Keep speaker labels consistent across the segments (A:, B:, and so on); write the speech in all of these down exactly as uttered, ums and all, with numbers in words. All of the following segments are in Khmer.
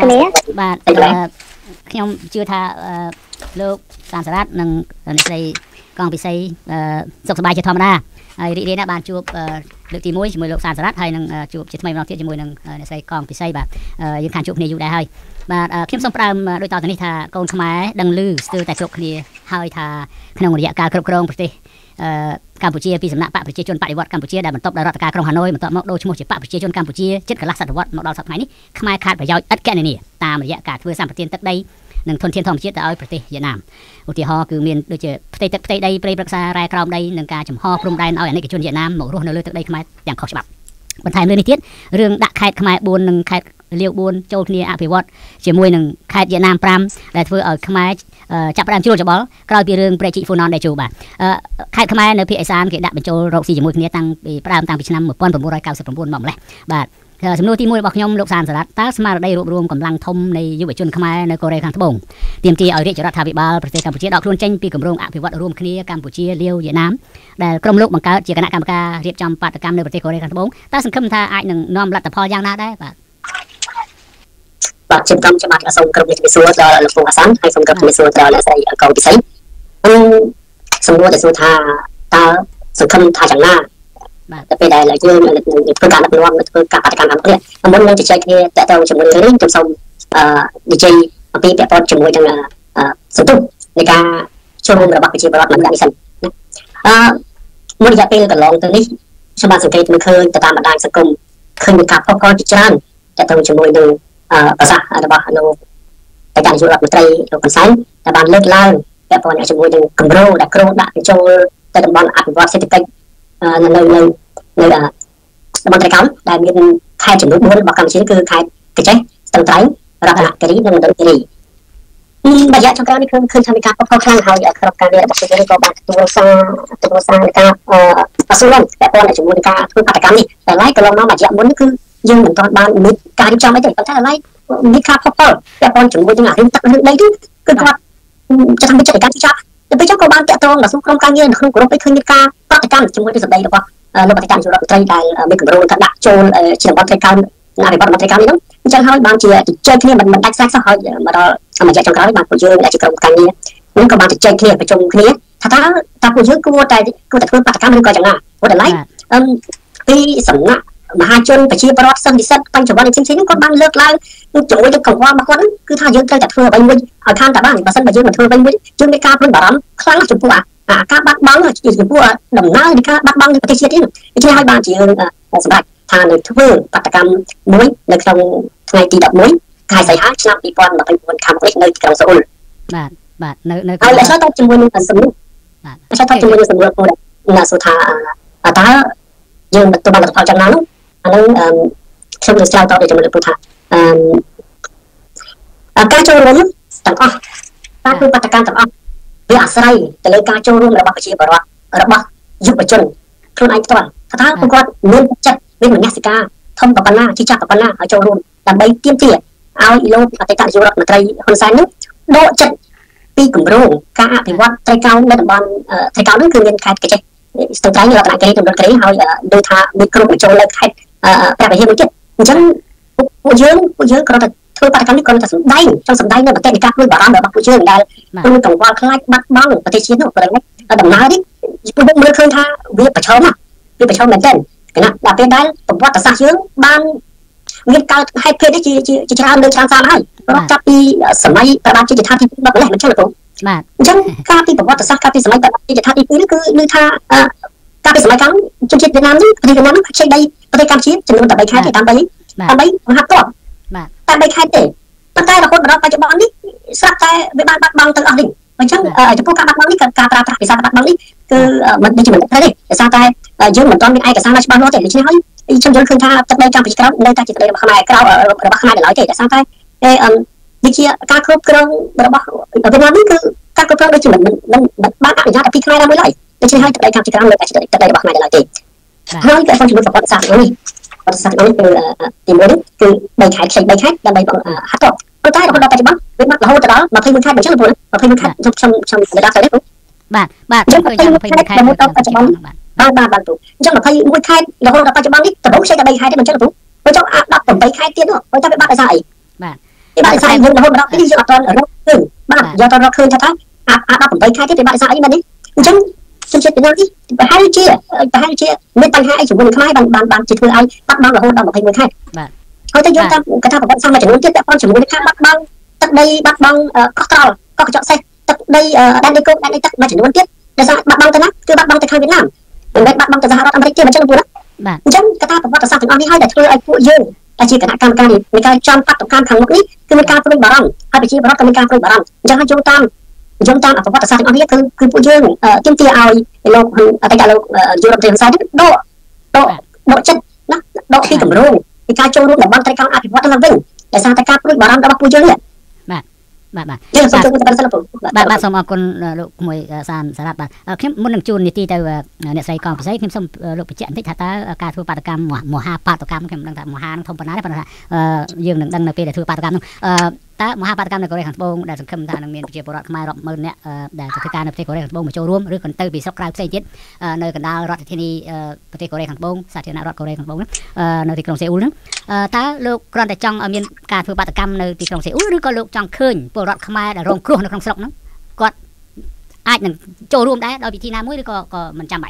A: គ្នាបាទខ្ញុំជឿថាលោកសានសារ៉ាត់និងអ្នកស្រីកងពិសីសុខសប្បាយជាធម្មតាហើយរីករាយណាស់បានជួបលើកទីមួយជាមួយលោកសានសារ៉ាត់ហើយនឹងជួបជាថ្មីម្ដងទៀតជាមួយនឹងអ្នកស្រីកងពិសីបាទយើងខានជួបគ្នាយូរដែរហើយបាទខ្ញុំសូមផ្ដើមដូចតទៅនេះថាកូនខ្មែរដឹងឮស្ទើរតែគ្រប់គ្នាហើយថាក្នុងរយៈកាលគ្រប់គ្រងប្រទេសកម្ពុជាពីសំណាក់បកប្រជាជនបដិវត្តកម្ពុជាដែលបន្ទាប់ដោយរដ្ឋការក្រុងហាណូយបន្ទាប់មកដូរឈ្មោះជាបកប្រជាជនកម្ពុជាជិតកន្លះសតវត្សមកដល់សប្តាហ៍នេះខ្មែរខាតប្រយោជន៍ឥតកណនាតាមរយៈការធ្វើសម្បទានទឹកដីនិងធនធានធម្មជាតិទៅឲ្យប្រទេសវៀតណាមឧទាហរណ៍គឺមានដូចជាផ្ទៃទឹកផ្ទៃដីព្រៃព្រឹក្សារ៉ែក្រោមដីនិងការចំហព្រំដែនឲ្យអាណិកជនវៀតណាមមករស់នៅលើទឹកដីខ្មែរទាំងខុសច្បាប់បន្ថែមលើនេះទៀតរឿងដាក់ខេត្តខ្មែរបួននិងខេត្តលាវបួនចូលគ្នាអភិវឌ្ឍជាមួយនឹងខេត្តវៀតណាមប្រាំដែលធ្វើឲ្យខ្មែរចាប់ផ្ដើមជ្រួលច្បល់ក្រោយពីរឿងប្រេជីហ្វូណនដែលជួបាទខេត្តខ្មែរនៅភាគឦសានគេដាក់បញ្ចូលរកស៊ីជាមួយគ្នាតាំងពីផ្ដើមតាំងពីឆ្នាំmột nghìn chín trăm chín mươi chínមកម្លេះបាទសំណួរទីមួយរបស់ខ្ញុំលោកសានសារ៉ាត់តើស្មារតីរួបរวมកម្លាំងធំនៃយុវជនខ្មែរនៅកូរ៉េខាងត្បូងទាមទារឲ្យរាជរដ្ឋាភិបាលប្រទេសកម្ពុជាដកខ្លួនចេញពីគម្រោងអភិវឌ្ឍរួមគ្នាកម្ពុជាលាវវៀតណាមដែលក្រុមលោកបង្កើតជាគណៈកម្មការរៀបចំបាតកម្មនៅប្រទេសកូរ៉េខាងត្បូងតើសង្ឃឹមថាអាចនឹងនាំលទ្ធផលយ៉ាងណាដែរបាទ
B: បាទខ្ញុំខ្ញុំបាទសូមគោរពជំរាបសួរដល់លោកពូអាសានហើយសូមគោរពជំរាបសួរដល់អ្នកស្រីកងពិសីអឺសំណួរដែលសួរថាតើសង្ឃឹមថាយ៉ាងណាបាទតែពេលដែលយើងធ្វើការដឹកនាំធ្វើការបាតកម្មអង្គនេះមុននឹងជជែកគ្នាតទៅជាមួយនេះខ្ញុំសូមអឺនិយាយអំពីពាក់ព័ន្ធជាមួយនឹងសន្ទុះនៃការចូលរួមរបស់ប្រជាពលរដ្ឋម្នាក់នេះសិនអឺមួយរយៈពេលកន្លងទៅនេះខ្ញុំបានសង្កេតមើលឃើញទៅតាមបណ្ដាញសង្គមឃើញមានការផុសកលជាច្រើនតទៅជាមួយនឹងប្រសាសន៍របស់លោកតែការនយោបាយរដ្ឋមន្ត្រីលោកហ៊ុនសែនដែលបានលើកឡើងពាក់ព័ន្ធជាមួយនឹងគម្រោងដែលក្រុងដាក់បញ្ចូលទៅតំបន់អភិវឌ្ឍសេដ្ឋកិច្ចនៅនៅនៅតំបន់ត្រៃកោណដែលមានខេត្តចំនួនបួនរបស់កម្ពុជាគឺខេត្តកញ្ចេះស្ទឹងត្រែងរតនគិរីនិងមណ្ឌលគិរីរយៈចុងក្រោយនេះគឺឃើញថាមានការផុសកលខ្លាំងហើយក្រុមការងាររបស់ប្រជាជនក៏បានទទួលសារទទួលសារនៃការអសុលំពាក់ព័ន្ធជាមួយនឹងការធ្វើបាតកម្មនេះតែឡៃកន្លងមករយៈមុនគឺយើងមិនទាន់បានមានការរៀបចំអីទេប៉ុន្តែឡៃមានការផុសកលពាក់ព័ន្ធជាមួយនឹងរឿងទឹករឿងដីគឺគាត់ចាត់ថាមានចិត្តការចាប់តែពេលចុះក៏បានតាក់ទងដល់ក្រុមការងារក្នុងក្រុមពេលឃើញមានការបាតកម្មជាមួយនឹងសម្ដីរបស់លោកអតីតនាយករដ្ឋមន្ត្រីដែលមានគម្រោងថាដាក់ចូលជាតំបន់ត្រីកោណអភិវឌ្ឍមន្ត្រីកោណនេះហ្នឹងអញ្ចឹងហើយបានជាជជែកគ្នាមិនមិនដាច់ស្រេចសោះហើយមកដល់រយៈចុងក្រោយបានពួកយើងដែលជាក្រុមការងារនេះក៏បានជជែកគ្នាប្រជុំគ្នាថាតើតើពួកយើងគួរតែគួរតែធ្វើបាតកម្មឬក៏យ៉ាងណាព្រោះតែឡៃអឺពីសំណាក់មហាជនប្រជាពលរដ្ឋសិស្សនិស្សិតបញ្ចវន្តផ្សេងៗហ្នឹងគាត់បានលើកឡើងជាមួយនឹងកង្វល់របស់គាត់គឺថាយើងត្រូវតែធ្វើអ្វីមួយឲ្យខានតែបានបើមិនបើយើងមិនធ្វើអ្វីមួយយើងមានការព្រួយបារម្ភខ្លាំងចំពោះអាការបាត់បង់ចំពោះដំណើរនៃការបាត់បង់នៃប្រទេសជាតិនេះដូច្នេះហើយបានជាយើងសម្រាប់ថានឹងធ្វើបាតកម្មមួយនៅក្នុងថ្ងៃទីដប់មួយខែសីហាឆ្នាំពីរពាន់ម្ភៃបួនខាងមុខនេះនៅក្រុងសូអ៊ុល
A: បាទបាទនៅនៅ
B: ហើយឆ្លើយតបជាមួយនឹងសំណួរបាទឆ្លើយតបជាមួយនឹងសំណួរពលណាសូថាតើយើងទៅបានលទ្ធផលយ៉ាងណានោះអានឹងខ្ញុំនឹងឆ្លើយតបជាមួយនឹងពលថាអឺការចូលរួមទាំងអស់ការធ្វើបាតកម្មទាំងអស់វាអាស្រ័យទៅលើការចូលរួមរបស់ប្រជាពលរដ្ឋរបស់យុវជនខ្លួនឯងផ្ទាល់ថាតើពួកគាត់មានចិត្តមានមនសិការធំប៉ុណ្ណាជាចាស់ប៉ុណ្ណាឲ្យចូលរួមដើម្បីទាមទារឲ្យលោកអតីតនាយករដ្ឋមន្ត្រីហ៊ុនសែននេះដកចិត្តពីគម្រោងការអភិវឌ្ឍត្រីកោណនៅតំបន់ត្រីកោណនេះគឺមានខេត្តកញ្ចេះស្ទឹងត្រែងរតនគិរីនិងមណ្ឌលគិរីហើយដូចថាមានក្រុមបញ្ចូលនៅខេត្តព្រះវិហារមួយទៀតអញ្ចឹងពួកយើងពួកយើងគ្រាន់តែធ្វើបាតកម្មនេះគ្រាន់តែសម្ដែងចង់សម្ដែងនៅប្រទេសនៃការព្រួយបារម្ភរបស់ពួកយើងដែលគឺកង្វល់ខ្លាចបាត់បង់ប្រទេសជាតិនោះព្រោះដំណើរនេះពួកយើងមើលឃើញថាវាប្រឈមណាវាប្រឈមមែនទែនគណៈដល់ពេលដែលប្រវត្តិសាស្ត្រយើងបានមានកើតហេតុភេទនេះជាជាច្រើនលើច្រើនសាលហើយរាប់ចាប់ពីសម័យប្រដាប់ជាថាទីពីរម្លេះមិនចឹងទេ
A: បាទ
B: អញ្ចឹងការពីប្រវត្តិសាស្ត្រការពីសម័យប្រដាប់ជាថាទីពីរនេះគឺគឺថាការពីសម័យខាងជនជាតិវៀតណាមនេះប្រទេសវៀតណាមនេះខ្ចីដីប្រទេសកម្ពុជាចំនួនតែបីខែទេតាមបីតាមបីមហាទ័ព
A: បាទ
B: តែបីខែទេប៉ុន្តែរហូតមកដល់បច្ចុប្បន្ននេះស្រាប់តែវាបានបាត់បង់ទៅអស់នេះអញ្ចឹងចំពោះការបាត់បង់នេះការប្រើប្រាស់ភាសាបាត់បង់នេះគឺមិនដូចជាមិនត្រូវទេដោយសារតែយើងមិនទាន់មានឯកសារណាច្បាស់លាស់ទេដូច្នេះហើយខ្ញុំយល់ឃើញថាទឹកដីកម្ពុជាក្រោមនៅតែជាទឹកដីរបស់ខ្មែរក្រៅរបស់ខ្មែរឡើយទេដោយសារតែអឺដូចជាការគ្រប់គ្រងរបស់វៀតណាមនេះគឺការគ្រប់គ្រងដូចជាមិនមិនបានអនុញ្ញាតឲ្យពីខ្មែរណាមួយឡើយដូច្នេះហើយទឹកដីកម្ពុជាក្រោមនៅតែជាទឹកដីរបស់ខ្មែរឡើយទេហើយក៏ខ្ញុំជាមួយប្រវត្តិសាស្ត្រនេះប្រវត្តិសាស្ត្រនេះគឺទីមួយនេះគឺបីខែខ្ចីបីខែដើម្បីហាត់តប៉ុន្តែរហូតដល់បច្ចុប្បន្នវាបាត់រហូតដល់ยี่สิบខែអញ្ចឹងបងยี่สิบខែខ្ញុំខ្ញុំខ្ញុំសម្រាប់ទៅនេះ
A: បាទបាទខ្ញុំឃើញยี่สิบខែរហូតដល់បច្ចុប្បន្ន
B: បាទបាទបាទអញ្ចឹងยี่สิบខែរហូតដល់បច្ចុប្បន្ននេះដំបូងខ្ចីតែបីខែទេមិនអញ្ចឹងព្រោះចង់អាដប់แปดខែទៀតនោះប៉ុន្តែវាបាត់ដោយសារអី
A: បាទ
B: ពីបាក់សាយើងរហូតដល់នេះយើងអត់ទាន់រកឃើញបាទយកទៅរកឃើញថាថាអាអាដប់eightខែទៀតពីបាក់សាអីមែននេះអញ្ចឹងជំនឿពីណានេះប្រហែលជាប្រហែលជាមានបញ្ហាអីជាមួយនឹងខ្មែរបានបានបានជាធ្វើឲ្យបាត់បង់រហូតដល់twenty-oneខែបាទហើយទៅយកតាមកថាប្រវត្តិសាស្ត្រមួយចំនួនទៀតពាក់ព័ន្ធជាមួយនឹងការបាត់បង់ទឹកដីបាត់បង់កោះត្រល់កោះកញ្ចក់សេះទឹកដីដែនដីគោកដែនដីទឹកមួយចំនួនទៀតដែលថាបាត់បង់ទៅណាគឺបាត់បង់ទៅខាងវៀតណាមមិនមែនបាត់បង់ទៅសហរដ្ឋអាមេរិកទេមិនចឹងទេបាទអញ្ចឹងកថាប្រវត្តិសាស្ត្រទាំងអស់នេះហើយដែលធ្វើឲ្យពួកយើងដែលជាគណៈកម្មការនេះនៃការចំបាត់កម្មខាងមុខនេះគឺមានការព្រួយបារម្ភហើយប្រជាពលរដ្ឋក៏មានការព្រួយបារម្ភអញ្ចឹងហើយយោងតាមយោងតាមប្រវត្តិសាស្ត្រទាំងអស់នេះគឺគឺពួកយើងទាមទារឲ្យលោកអតីតលោកយុរដ្ឋមន្ត្រីហ៊ុនសែននេះដកដកដកចិត្តណាដកពីគម្រោងពីការចូលរួមតំបន់ត្រីកោណអភិវឌ្ឍឡើងវិញដោយសារតែការព្រួយបារម្ភរបស់ពួកយើងនេះបាទបាទបាទយើងសូមជួយទៅបានសិលពុបាទបាទសូមអរគុណលោកក្មួយសានសារ៉ាត់បាទខ្ញុំមុននឹងជូននីតិទៅអ្នកស្រីកងពិសីខ្ញុំសូមលោកបញ្ជាក់បន្តិចថាតើការធ្វើបាតកម្មមហាបាតកម្មខ្ញុំមិនដឹងថាមហានឹងធំប៉ុណ្ណាទេប៉ុន្តែយើងនឹងដឹងនៅពេលដែលធ្វើបាតកម្មនោះតើមហាបាតកម្មនៅកូរ៉េខាងត្បូងដែលសង្ឃឹមថានឹងមានប្រជាពលរដ្ឋខ្មែររាប់ម៉ឺននាក់ដែលធ្វើការនៅប្រទេសកូរ៉េខាងត្បូងមកចូលរួមឬក៏ទៅពីស្រុកក្រៅផ្សេងទៀតនៅកណ្ដាលរដ្ឋធានីប្រទេសកូរ៉េខាងត្បូងសាធារណរដ្ឋកូរ៉េខាងត្បូងនៅទីក្រុងសេអ៊ូលហ្នឹងតើលោកគ្រាន់តែចង់ឲ្យមានការធ្វើបាតកម្មនៅទីក្រុងសេអ៊ូលឬក៏លោកចង់ឃើញពលរដ្ឋខ្មែរដែលរងគ្រោះនៅក្នុងស្រុកហ្នឹងគាត់អាចនឹងចូលរួមដែរដោយវិធីណាមួយឬក៏ក៏មិនចាំបាច់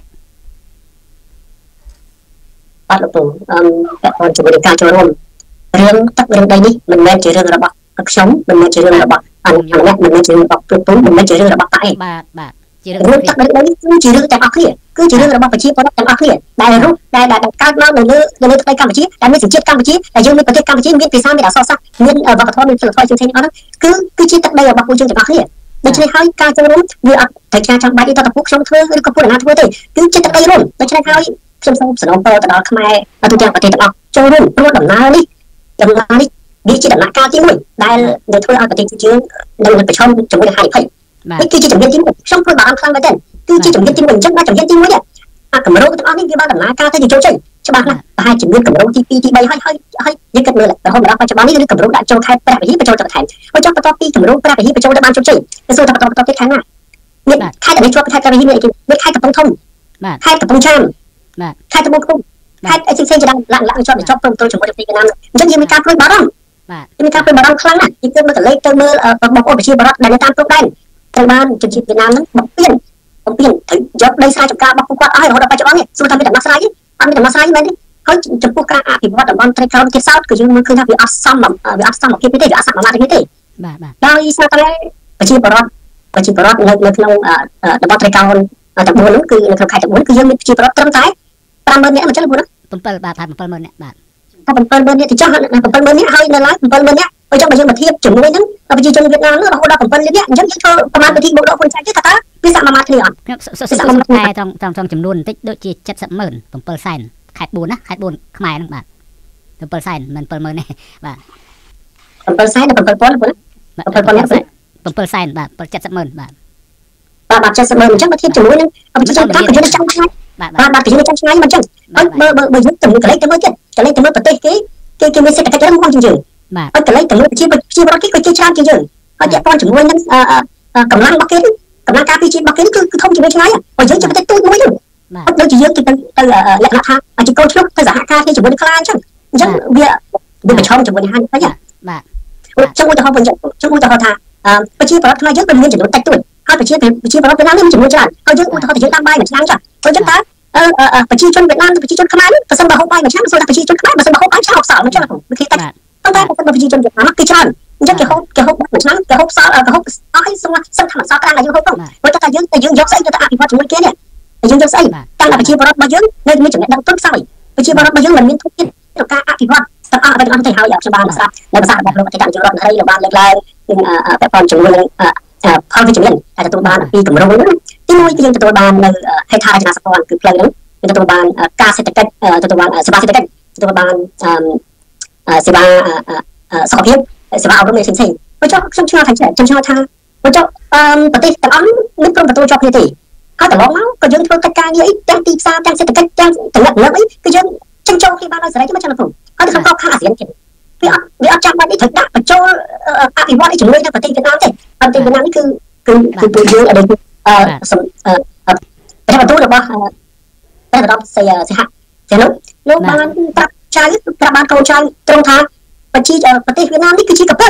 B: បាទលោកពូអឺតែគាត់ជាមួយនឹងការចូលរួមរឿងទឹករឿងដីនេះមិនមែនជារឿងរបស់ខ្ញុំមិនមែនជារឿងរបស់អនុញ្ញាតមិនមែនជារឿងរបស់ពួកពូមិនមែនជារឿងរបស់ប៉ាឯងបាទបាទជារឿងទឹករឿងដីនេះគឺជារឿងទាំងអស់គ្នាគឺជារឿងរបស់ប្រជាពលរដ្ឋទាំងអស់គ្នាដែលរស់ដែលដែលកើតមកនៅលើនៅលើទឹកដីកម្ពុជាដែលមានសញ្ជាតិកម្ពុជាដែលយើងមានប្រទេសកម្ពុជាមានភាសាមានអក្សរសាស្ត្រមានវប្បធម៌មានសិល្បៈជាផ្សេងៗអស់ហ្នឹងគឺគឺជាទឹកដីរបស់ពួកយើងទាំងអស់គ្នាដូច្នេះហើយការចូលរួមវាអត់តែការចាំបាច់ទេតើពួកខ្ញុំធ្វើឬក៏ពួកណាធ្វើទេគឺជាទឹកដីរួមដូច្នេះហើយខ្ញុំសូមសំណូមពរទៅដល់ខ្មែរទូទាំងប្រទេសទាំងអស់ចូលរួមព្រោះដំណើរនេះដំណើរនេះវាជាដំណាក់កាលទីមួយដែលដែលធ្វើឲ្យប្រទេសយើងនៅប្រឈមជាមួយនឹងហានិភ័យនេះគឺជាជំនាញទីមួយខ្ញុំធ្វើបារម្ភខ្លាំងមែនទែនគឺជាជំនាញទីមួយអញ្ចឹងបាទជំនាញទីមួយនេះអាកម្រោងទាំងអស់នេះវាបានដំណើរការទៅជាជោគជ័យច្បាស់ណាស់ប្រហែលជាមានកម្រោងទីtwoទីthreeហើយហើយហើយយើងគិតមើលរហូតមកដល់បច្ចុប្បន្ននេះគឺកម្រោងដាក់ចូលខេត្តព្រះវិហារបញ្ចូលទៅខេត្តហើយចុះបន្ទាប់ពីកម្រោងព្រះវិហារបញ្ចូលទៅបានជោគជ័យទៅសួរថាបន្តបន្តទៀតខេត្តណាមានខេត្តដែលជាប់ខេត្តព្រះវិហារមានមានខេត្តកំពង់ធំបាទខេត្តកំពង់ចាមបាទខេត្តត្បូងឃ្មុំខេត្តអីផ្សេងៗជាឡើងឡើងឡើងជាប់ជាប់ព្រមទល់ជាមួយប្រទេសវៀតណាមអញ្ចឹងយើងមានការព្រួយបារម្ភបាទមានការព្រួយបារម្ភខ្លាំងណាស់យើងគិតមើលកលេសទៅមើលបងប្អូនប្រជាពលរដ្ឋដែលនៅតាមព្រំដែនត្រូវបានជនជាតិវៀតណាមហ្នឹងបំពេញបំពេញត្រូវយកដីស្រែចម្ការរបស់ពួកគាត់អស់ហើយរហូតដល់បច្ចុប្បន្ននេះសួរថាមានដំណោះស្រាយទេអត់មានដំណោះស្រាយទេមែនទេហើយចំពោះការអភិវឌ្ឍតំបន់ត្រីកោណទៀតសោតគឺយើងមើលឃើញថាវាអត់សមវាអត់សមភាពទេវាអត់សមមាត្រទេបាទបាទដោយសារតែប្រជាពលរដ្ឋប្រជាពលរដ្ឋនៅនៅក្នុងតំបន់ត្រីកោណទាំងfourហ្នឹងគឺនៅក្នុងខេត្តទាំងfourគឺយើងមានប្រជាពលរដ្ឋត្រឹមតែfiveម៉ឺននាក់មិនចឹងលោកណាsevenបាទsevenម៉ឺននាក់បាទតែsevenម៉ឺននាក់ទីចុះsevenម៉ឺននាក់ហើយនៅឡើយsevenម៉ឺននាក់បើចង់បើយើងមកធៀបជាមួយនឹងប្រជាជនវៀតណាមនោះរហូតដល់sevenលាននាក់អញ្ចឹងយើងធ្វើប្រមាណវិធីបូកដកខ្លួនចែកទៀតថាតើវាសមមាត្រគ្នាអត់ខ្ញុំសរសេរតែត្រង់ត្រង់ចំនួនបន្តិចដូចជាseventyម៉ឺនsevenសែនខេត្តfourណាខេត្តfourខ្មែរហ្នឹងបាទsevenសែនមិនsevenម៉ឺនទេបាទsevenសែនដល់sevenពាន់បងsevenពាន់នាក់sevenសែនបាទseventyម៉ឺនបាទបាទបាទseventyម៉ឺនអញ្ចឹងមកធៀបជាមួយនឹងប្រជាជនកម្ពុជាចង់ឆ្ងាយបាទបាទប្រជាជនចង់ឆ្ងាយមិនអញ្ចឹងហើយបើបើបើយើងទៅកលេសទៅមើលទៀតកលេសទៅមើលប្រទេសគេគេគេមានសេដ្ឋកិច្ចរឹងមាំជាងយើងបាទហើយកលេសទៅមើលប្រជាប្រជាពលរដ្ឋគេក៏ជាច្រើនជាងយើងហើយពាក់ព័ន្ធជាមួយនឹងកម្លាំងរបស់គេកម្លាំងការពារជាតិរបស់គេគឺគឺធំជាងឆ្ងាយបើយើងជាប្រទេសទូចមួយហ្នឹងបាទដូចជាយើងទៅទៅលក្ខណៈថាជាកូនឆ្លុះទៅសហការគ្នាជាមួយនឹងខ្លាអញ្ចឹងអញ្ចឹងវាវាប្រឈមជាមួយនឹងហានិភ័យបាទចង់ឧទាហរណ៍វិញចង់ឧទាហរណ៍ថាប្រជាពលរដ្ឋខ្មែរយើងមានចំនួនតិចតួចហើយប្រជាប្រជាពលរដ្ឋវៀតណាមមានចំនួនច្រើនហើយយើងឧទាហរណ៍ថាយើងដាំបាយមួយឆ្នាំចាអញ្ចឹងតើប្រជាជនវៀតណាមនិងប្រជាជនខ្មែរនេះបើសិនបើហូបបាយមួយឆ្នាំសូមថាប្រជាជនខ្មែរបើសិនបើហូបបាយឆ្នាំហូបសល់អញ្ចឹងវាគេតែប៉ុន្តែបើសិនបើប្រជាជនវៀតណាមគេច្រើនអញ្ចឹងគេហូបគេហូបមួយឆ្នាំគេហូបសល់គេហូបអស់ហើយសូមសឹងថាមិនសល់ក្រាំងឲ្យយើងហូបទៅព្រោះតែយើងតែយើងយកស្អីទៅអភិវឌ្ឍជាមួយគេនេះតែយើងយកស្អីតាំងតែប្រជាពលរដ្ឋរបស់យើងនៅមានចំណេះដឹងទុនខ្សោយប្រជាពលរដ្ឋរបស់យើងមិនមានធនធានក្នុងការអភិវឌ្ឍទាំងអស់ទាំងអស់ទៅហើយខ្ញុំបានស្ដាប់នៅភាសារបស់លោកអតីតនាយករដ្ឋមន្ត្រីលោកបានលើកឡើងនឹងពាក់ព័ន្ធជាមួយនឹងផលវិជ្ជមានដែលទទួលបានពីគម្រោងនេះទីមួយគឺយើងទទួលបាននៅហេដ្ឋារចនាសម្ព័ន្ធគឺផ្លូវហ្នឹងយើងទទួលបានការសេដ្ឋកិច្ចទទួលបានសេវាសេដ្ឋកិច្ចទទួលបានសេវាសុខភាពសេវាអប់រំផ្សេងៗបើចុះខ្ញុំឆ្ងល់ថាខ្ញុំឆ្ងល់ថាបើចុះប្រទេសទាំងអស់នេះព្រមទទួលជាប់គ្នាទេហើយកន្លងមកក៏យើងធ្វើកិច្ចការងារអីទាំងទីផ្សារទាំងសេដ្ឋកិច្ចទាំងតំណែងអីគឺយើងចិញ្ចោគ្នាបានដោយសេរីមិនចាំទៅហើយក្នុងកោខាងអាស៊ានទៀតវាអត់វាអត់ចាំបាច់នេះត្រូវដាក់បញ្ចូលអភិវឌ្ឍជាមួយនៅប្រទេសវៀតណាមទេប្រទេសវៀតណាមនេះគឺគឺគឺពួកយើងអឺអឺប្រធានបទរបស់តែរបបសិសហជានោះលោកបានប្រាប់ចៅប្រាប់បានកូនចៅត្រង់ថាប្រជាប្រទេសវៀតណាមនេះគឺជាកពិល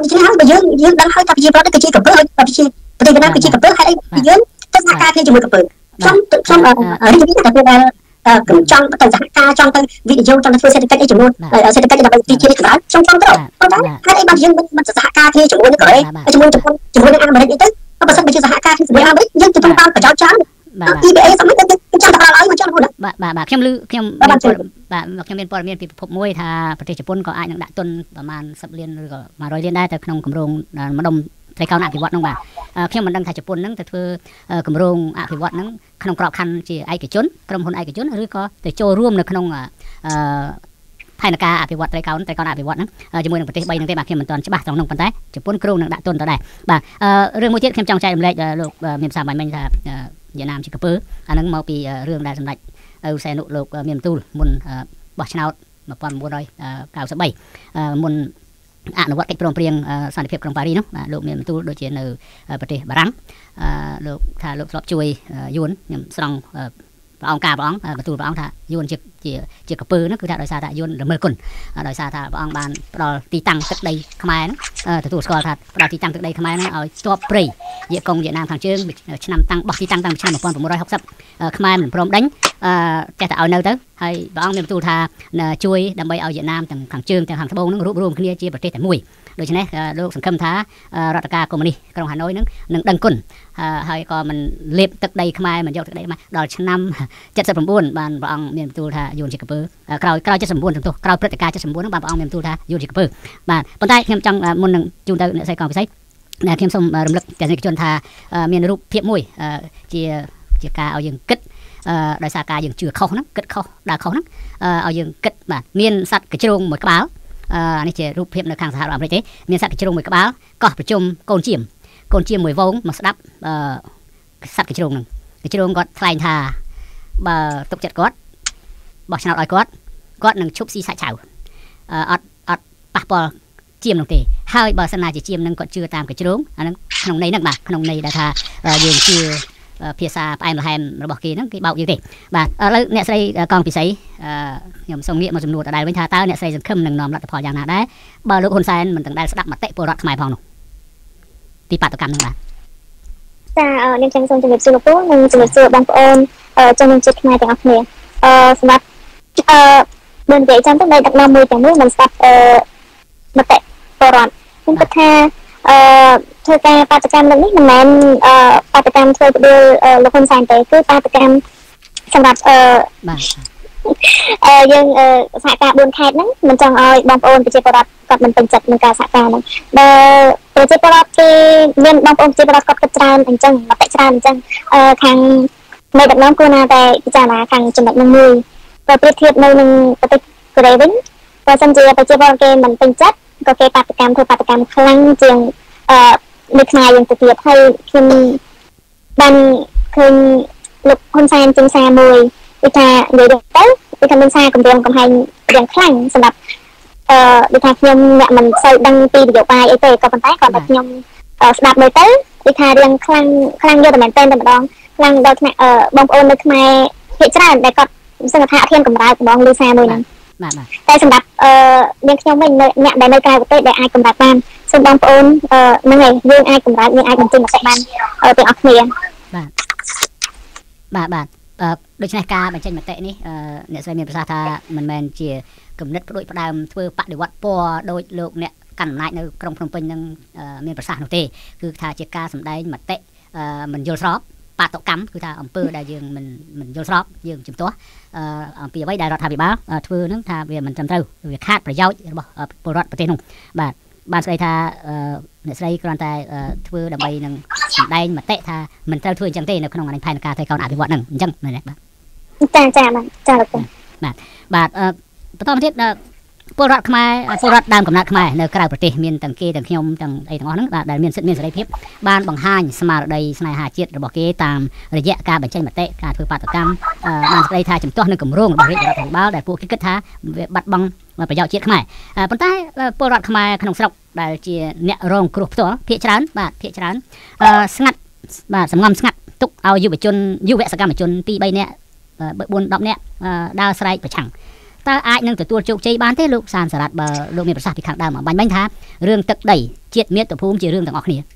B: ដូច្នេះហើយបើយើងយើងដឹងហើយថាប្រជាប្រដ្ឋគឺជាកម្ពើឲ្យប្រជាប្រទេសវៀតណាមគឺជាកម្ពើហើយអីយើងទៅសហការគ្នាជាមួយកម្ពើខ្ញុំខ្ញុំរីករាយថាពេលដែលកំចង់ទៅសហការចង់ទៅវិនិយោគចង់ទៅធ្វើសេដ្ឋកិច្ចអីជាមួយសេដ្ឋកិច្ចដើម្បីទីជាតិនេះក្បាលខ្ញុំចង់ទៅប៉ុន្តែហើយអីបើយើងមិនសហការគ្នាជាមួយនឹងកូរ៉េជាមួយជប៉ុនជាមួយនឹងអាមេរិកអីទៅបើសិនបើជាសហការគ្នាជាមួយអាមេរិកយើងទទួលបានប្រយោជន៍ច្រើនបាទ E B A សម័យទៅចាំតែដល់ហើយមកចង់ហ្នឹង
A: បាទបាទបាទខ្ញុំឮខ្ញុំបាទខ្ញុំមានព័ត៌មានពីពិភពមួយថាប្រទេសជប៉ុនក៏អាចនឹងដាក់ទុនប្រមាណសិបលានឬក៏មួយរយលានដែរទៅក្នុងគម្រោងម្ដុំត្រីកោណអភិវឌ្ឍន៍ហ្នឹងបាទខ្ញុំមិនដឹងថាជប៉ុនហ្នឹងទៅធ្វើគម្រោងអភិវឌ្ឍន៍ហ្នឹងក្នុងក្របខ័ណ្ឌជាឯកជនក្រុមហ៊ុនឯកជនឬក៏ទៅចូលរួមនៅក្នុងអឺផែនការអភិវឌ្ឍត្រីកោណត្រីកោណអភិវឌ្ឍន៍ហ្នឹងជាមួយនឹងប្រទេសបីហ្នឹងទេបាទខ្ញុំមិនទាន់ច្បាស់ត្រង់ហ្នឹងប៉ុន្តែជប៉ុនគ្រោងនឹងដាក់ទុនទៅដែរបាទរឿងមួយទៀតខ្ញុំចង់ចែករំលែកលោកមានប្រសាសន៍បាញ់មិញថាវៀតណាមជាកម្ពើអាហ្នឹងមកពីរឿងដែលសម្ដេចអ៊ូសែនុលោកមានបន្ទូលមុនបោះឆ្នោតmột nghìn bốn trăm chín mươi baមុនអនុវត្តកិច្ចព្រមព្រៀងសន្តិភាពក្រុងប៉ារីសនោះបាទលោកមានបន្ទូលដូចជានៅប្រទេសបារាំងលោកថាលោកធ្លាប់ជួយយួនខ្ញុំស្រង់ព្រះអង្គការព្រះអង្គបន្ទូលព្រះអង្គថាយួនជាជាជាកម្ពើហ្នឹងគឺថាដោយសារថាយួនរមើលគុណដោយសារថាព្រះអង្គបានផ្ដល់ទីតាំងទឹកដីខ្មែរហ្នឹងទទួលស្គាល់ថាផ្ដល់ទីតាំងទឹកដីខ្មែរហ្នឹងឲ្យស្ទាប់ព្រៃយកកងវៀតណាមខាងជើងឆ្នាំតាំងបោះទីតាំងតាំងឆ្នាំmột nghìn chín trăm sáu mươiខ្មែរមិនព្រមដេញចេះតែឲ្យនៅទៅហើយព្រះអង្គមានបន្ទូលថាជួយដើម្បីឲ្យវៀតណាមទាំងខាងជើងទាំងខាងត្បូងហ្នឹងរួបរวมគ្នាជាប្រទេសតែមួយដូច្នេះលោកសង្ឃឹមថារដ្ឋការកុម្មុយនីសក្រុងហាណូយនឹងនឹងដឹងគុណហើយក៏មិនលេបទឹកដីខ្មែរមិនយកទឹកដីខ្មែរដល់ឆ្នាំ79បានព្រះអង្គមានបន្ទូលថាយួនជាកម្ពើក្រោយក្រោយ79ទាំងទោះក្រោយព្រឹត្តិការណ៍79ហ្នឹងបានព្រះអង្គមានបន្ទូលថាយួនជាកម្ពើបាទប៉ុន្តែខ្ញុំចង់មុននឹងជូនទៅអ្នកស្រីកងពិសីដែលខ្ញុំសូមរំលឹកទាំងជនថាមានរូបភាពមួយជាជាការឲ្យយើងគិតដោយសារការយើងជឿខុសហ្នឹងគិតខុសដើរខុសហ្នឹងឲ្យយើងគិតបាទមានសត្វកជ្រងមួយក្បាលអានេះជារូបភាពនៅខាងសហរដ្ឋអាមេរិកទេមានសត្វកជ្រងមួយក្បាលកោះប្រជុំកូនជៀមកូនជៀមមួយវងមកស្ដាប់សត្វកជ្រងហ្នឹងកជ្រងគាត់ថ្លែងថាបើទុកចិត្តគាត់បោះឆ្នោតឲ្យគាត់គាត់នឹងឈប់ស៊ីសាច់ឆៅអត់អត់ប៉ះពាល់ជៀមនោះទេហើយបើសិនណាជាជៀមនឹងគាត់ជឿតាមកជ្រងអាហ្នឹងក្នុងន័យហ្នឹងបាទក្នុងន័យដែលថាយើងជឿភាសាផ្អែមល្ហែមរបស់គេហ្នឹងគេបោកយើងទេបាទឥឡូវអ្នកស្រីកងពិសីខ្ញុំសូមងាកមកសំណួរដដែលវិញថាតើអ្នកស្រីសង្ឃឹមនឹងនាំលទ្ធផលយ៉ាងណាដែរបើលោកហ៊ុនសែនមិនទាំងដែលស្ដាប់មតិពលរដ្ឋខ្មែរផងនោះពីបាតុកម្មហ្នឹងបាទ
C: ចានាងចឹងសូមជម្រាបសួរលោកពូនិងជម្រាបសួរបងប្អូនជនជាតិខ្មែរទាំងអស់គ្នាអឺសម្រាប់អឺមិននិយាយចាំទៅដឹកនាំមួយទាំងនោះមិនស្ដាប់អឺមតិពលរដ្ឋខ្ញុំគិតថាអឺធ្វើការបាតកម្មនេះមិនមែនអឺបាតកម្មធ្វើផ្ដួលលោកហ៊ុនសែនទេគឺបាតកម្មសម្រាប់អឺ
A: បាទ
C: អឺយើងសហការបួនខេត្តហ្នឹងមិនចង់ឲ្យបងប្អូនប្រជាពលរដ្ឋគាត់មិនពេញចិត្តនឹងការសហការហ្នឹងបើប្រជាពលរដ្ឋគេមានបងប្អូនប្រជាពលរដ្ឋគាត់គិតច្រើនអញ្ចឹងមតិច្រើនអញ្ចឹងអឺខាងមេដឹកនាំគួរណាតែពិចារណាខាងចំណុចហ្នឹងមួយបើប្រៀបធៀបនៅនឹងប្រទេសកូរ៉េវិញបើសិនជាប្រជាពលរដ្ឋគេមិនពេញចិត្តក៏គេបាតកម្មធ្វើបាតកម្មខ្លាំងជាងអឺនៅខ្មែរយើងទៅទៀតហើយខ្ញុំបានឃើញលោកហ៊ុនសែនជំសាមួយគឺថានិយាយទៅគឺថាមានសារគម្រាមកំហែងយ៉ាងខ្លាំងសម្រាប់អឺដូចថាខ្ញុំអ្នកមិនសូវដឹងពីនយោបាយអីទេក៏ប៉ុន្តែគាត់តែខ្ញុំស្ដាប់មើលទៅគឺថារៀងខ្លាំងខ្លាំងយកតែមែនតែម្ដងខ្លាំងដល់ថ្នាក់បងប្អូននៅខ្មែរភាគច្រើនដែលគាត់សង្ឃថាអធិកម្រើកបងលឺសារមួយហ្នឹង
A: បាទបាទ
C: តែសម្រាប់អឺនាងខ្ញុំវិញអ្នកដែលនៅក្រៅប្រទេសដែលអាចកម្រើកបានសូមបងប្អូនអឺហ្នឹងហើយយើងអាចកម្រើកយើងអាចបញ្ចេញមតិបានទាំងអស់គ្នា
A: បាទបាទបាទដូច្នេះការបញ្ចេញមតិនេះអ្នកស្រីមានប្រសាសន៍ថាមិនមែនជាគំនិតផ្ដួចផ្ដើមធ្វើបដិវត្តពណ៌ដោយលោកអ្នកកាន់អំណាចនៅក្រុងភ្នំពេញនឹងមានប្រសាសន៍នោះទេគឺថាជាការសម្ដែងមតិមិនយល់ស្របបាតុកម្មគឺថាអំពើដែលយើងមិនមិនយល់ស្របយើងជំទាស់អំពីអ្វីដែលរដ្ឋាភិបាលធ្វើនឹងថាវាមិនត្រឹមត្រូវវាខាតប្រយោជន៍របស់ពលរដ្ឋប្រទេសនោះបាទបានស្ដីថាអ្នកស្រីគ្រាន់តែធ្វើដើម្បីនឹងសម្ដែងមតិថាមិនត្រូវធ្វើអញ្ចឹងទេនៅក្នុងផែនការត្រីកោណអភិវឌ្ឍន៍ហ្នឹងអញ្ចឹងមែនទេបាទ
C: ចាចាបាទចាលោក
A: បាទបាទបន្តមកទៀតពលរដ្ឋខ្មែរពលរដ្ឋដើមកំណើតខ្មែរនៅក្រៅប្រទេសមានទាំងគេទាំងខ្ញុំទាំងអីទាំងអស់ហ្នឹងបាទដែលមានសិទ្ធិមានសេរីភាពបានបង្ហាញស្មារតីស្នេហាជាតិរបស់គេតាមរយៈការបញ្ចេញមតិការធ្វើបាតកម្មបានស្ដីថាជំទាស់នឹងគម្រោងរបស់រាជរដ្ឋាភិបាលដែលពួកគេគិតថាវាបាត់បង់ប្រយោជន៍ជាតិខ្មែរប៉ុន្តែពលរដ្ឋខ្មែរក្នុងស្រុកដែលជាអ្នករងគ្រោះផ្ទាល់ភាគច្រើនបាទភាគច្រើនស្ងាត់បាទសំងំស្ងាត់ទុកឲ្យយុវជនយុវសកម្មជនពីរបីនាក់បួនដប់នាក់ដើរស្រែកប្រឆាំងតើអាចនឹងទទួលជោគជ័យបានទេលោកសានសារ៉ាត់បើលោកមានប្រសាសន៍ពីខាងដើមបាញ់បាញ់ថារឿងទឹកដីជាតិមាតុភូមិជារឿងទាំងអស់គ្នា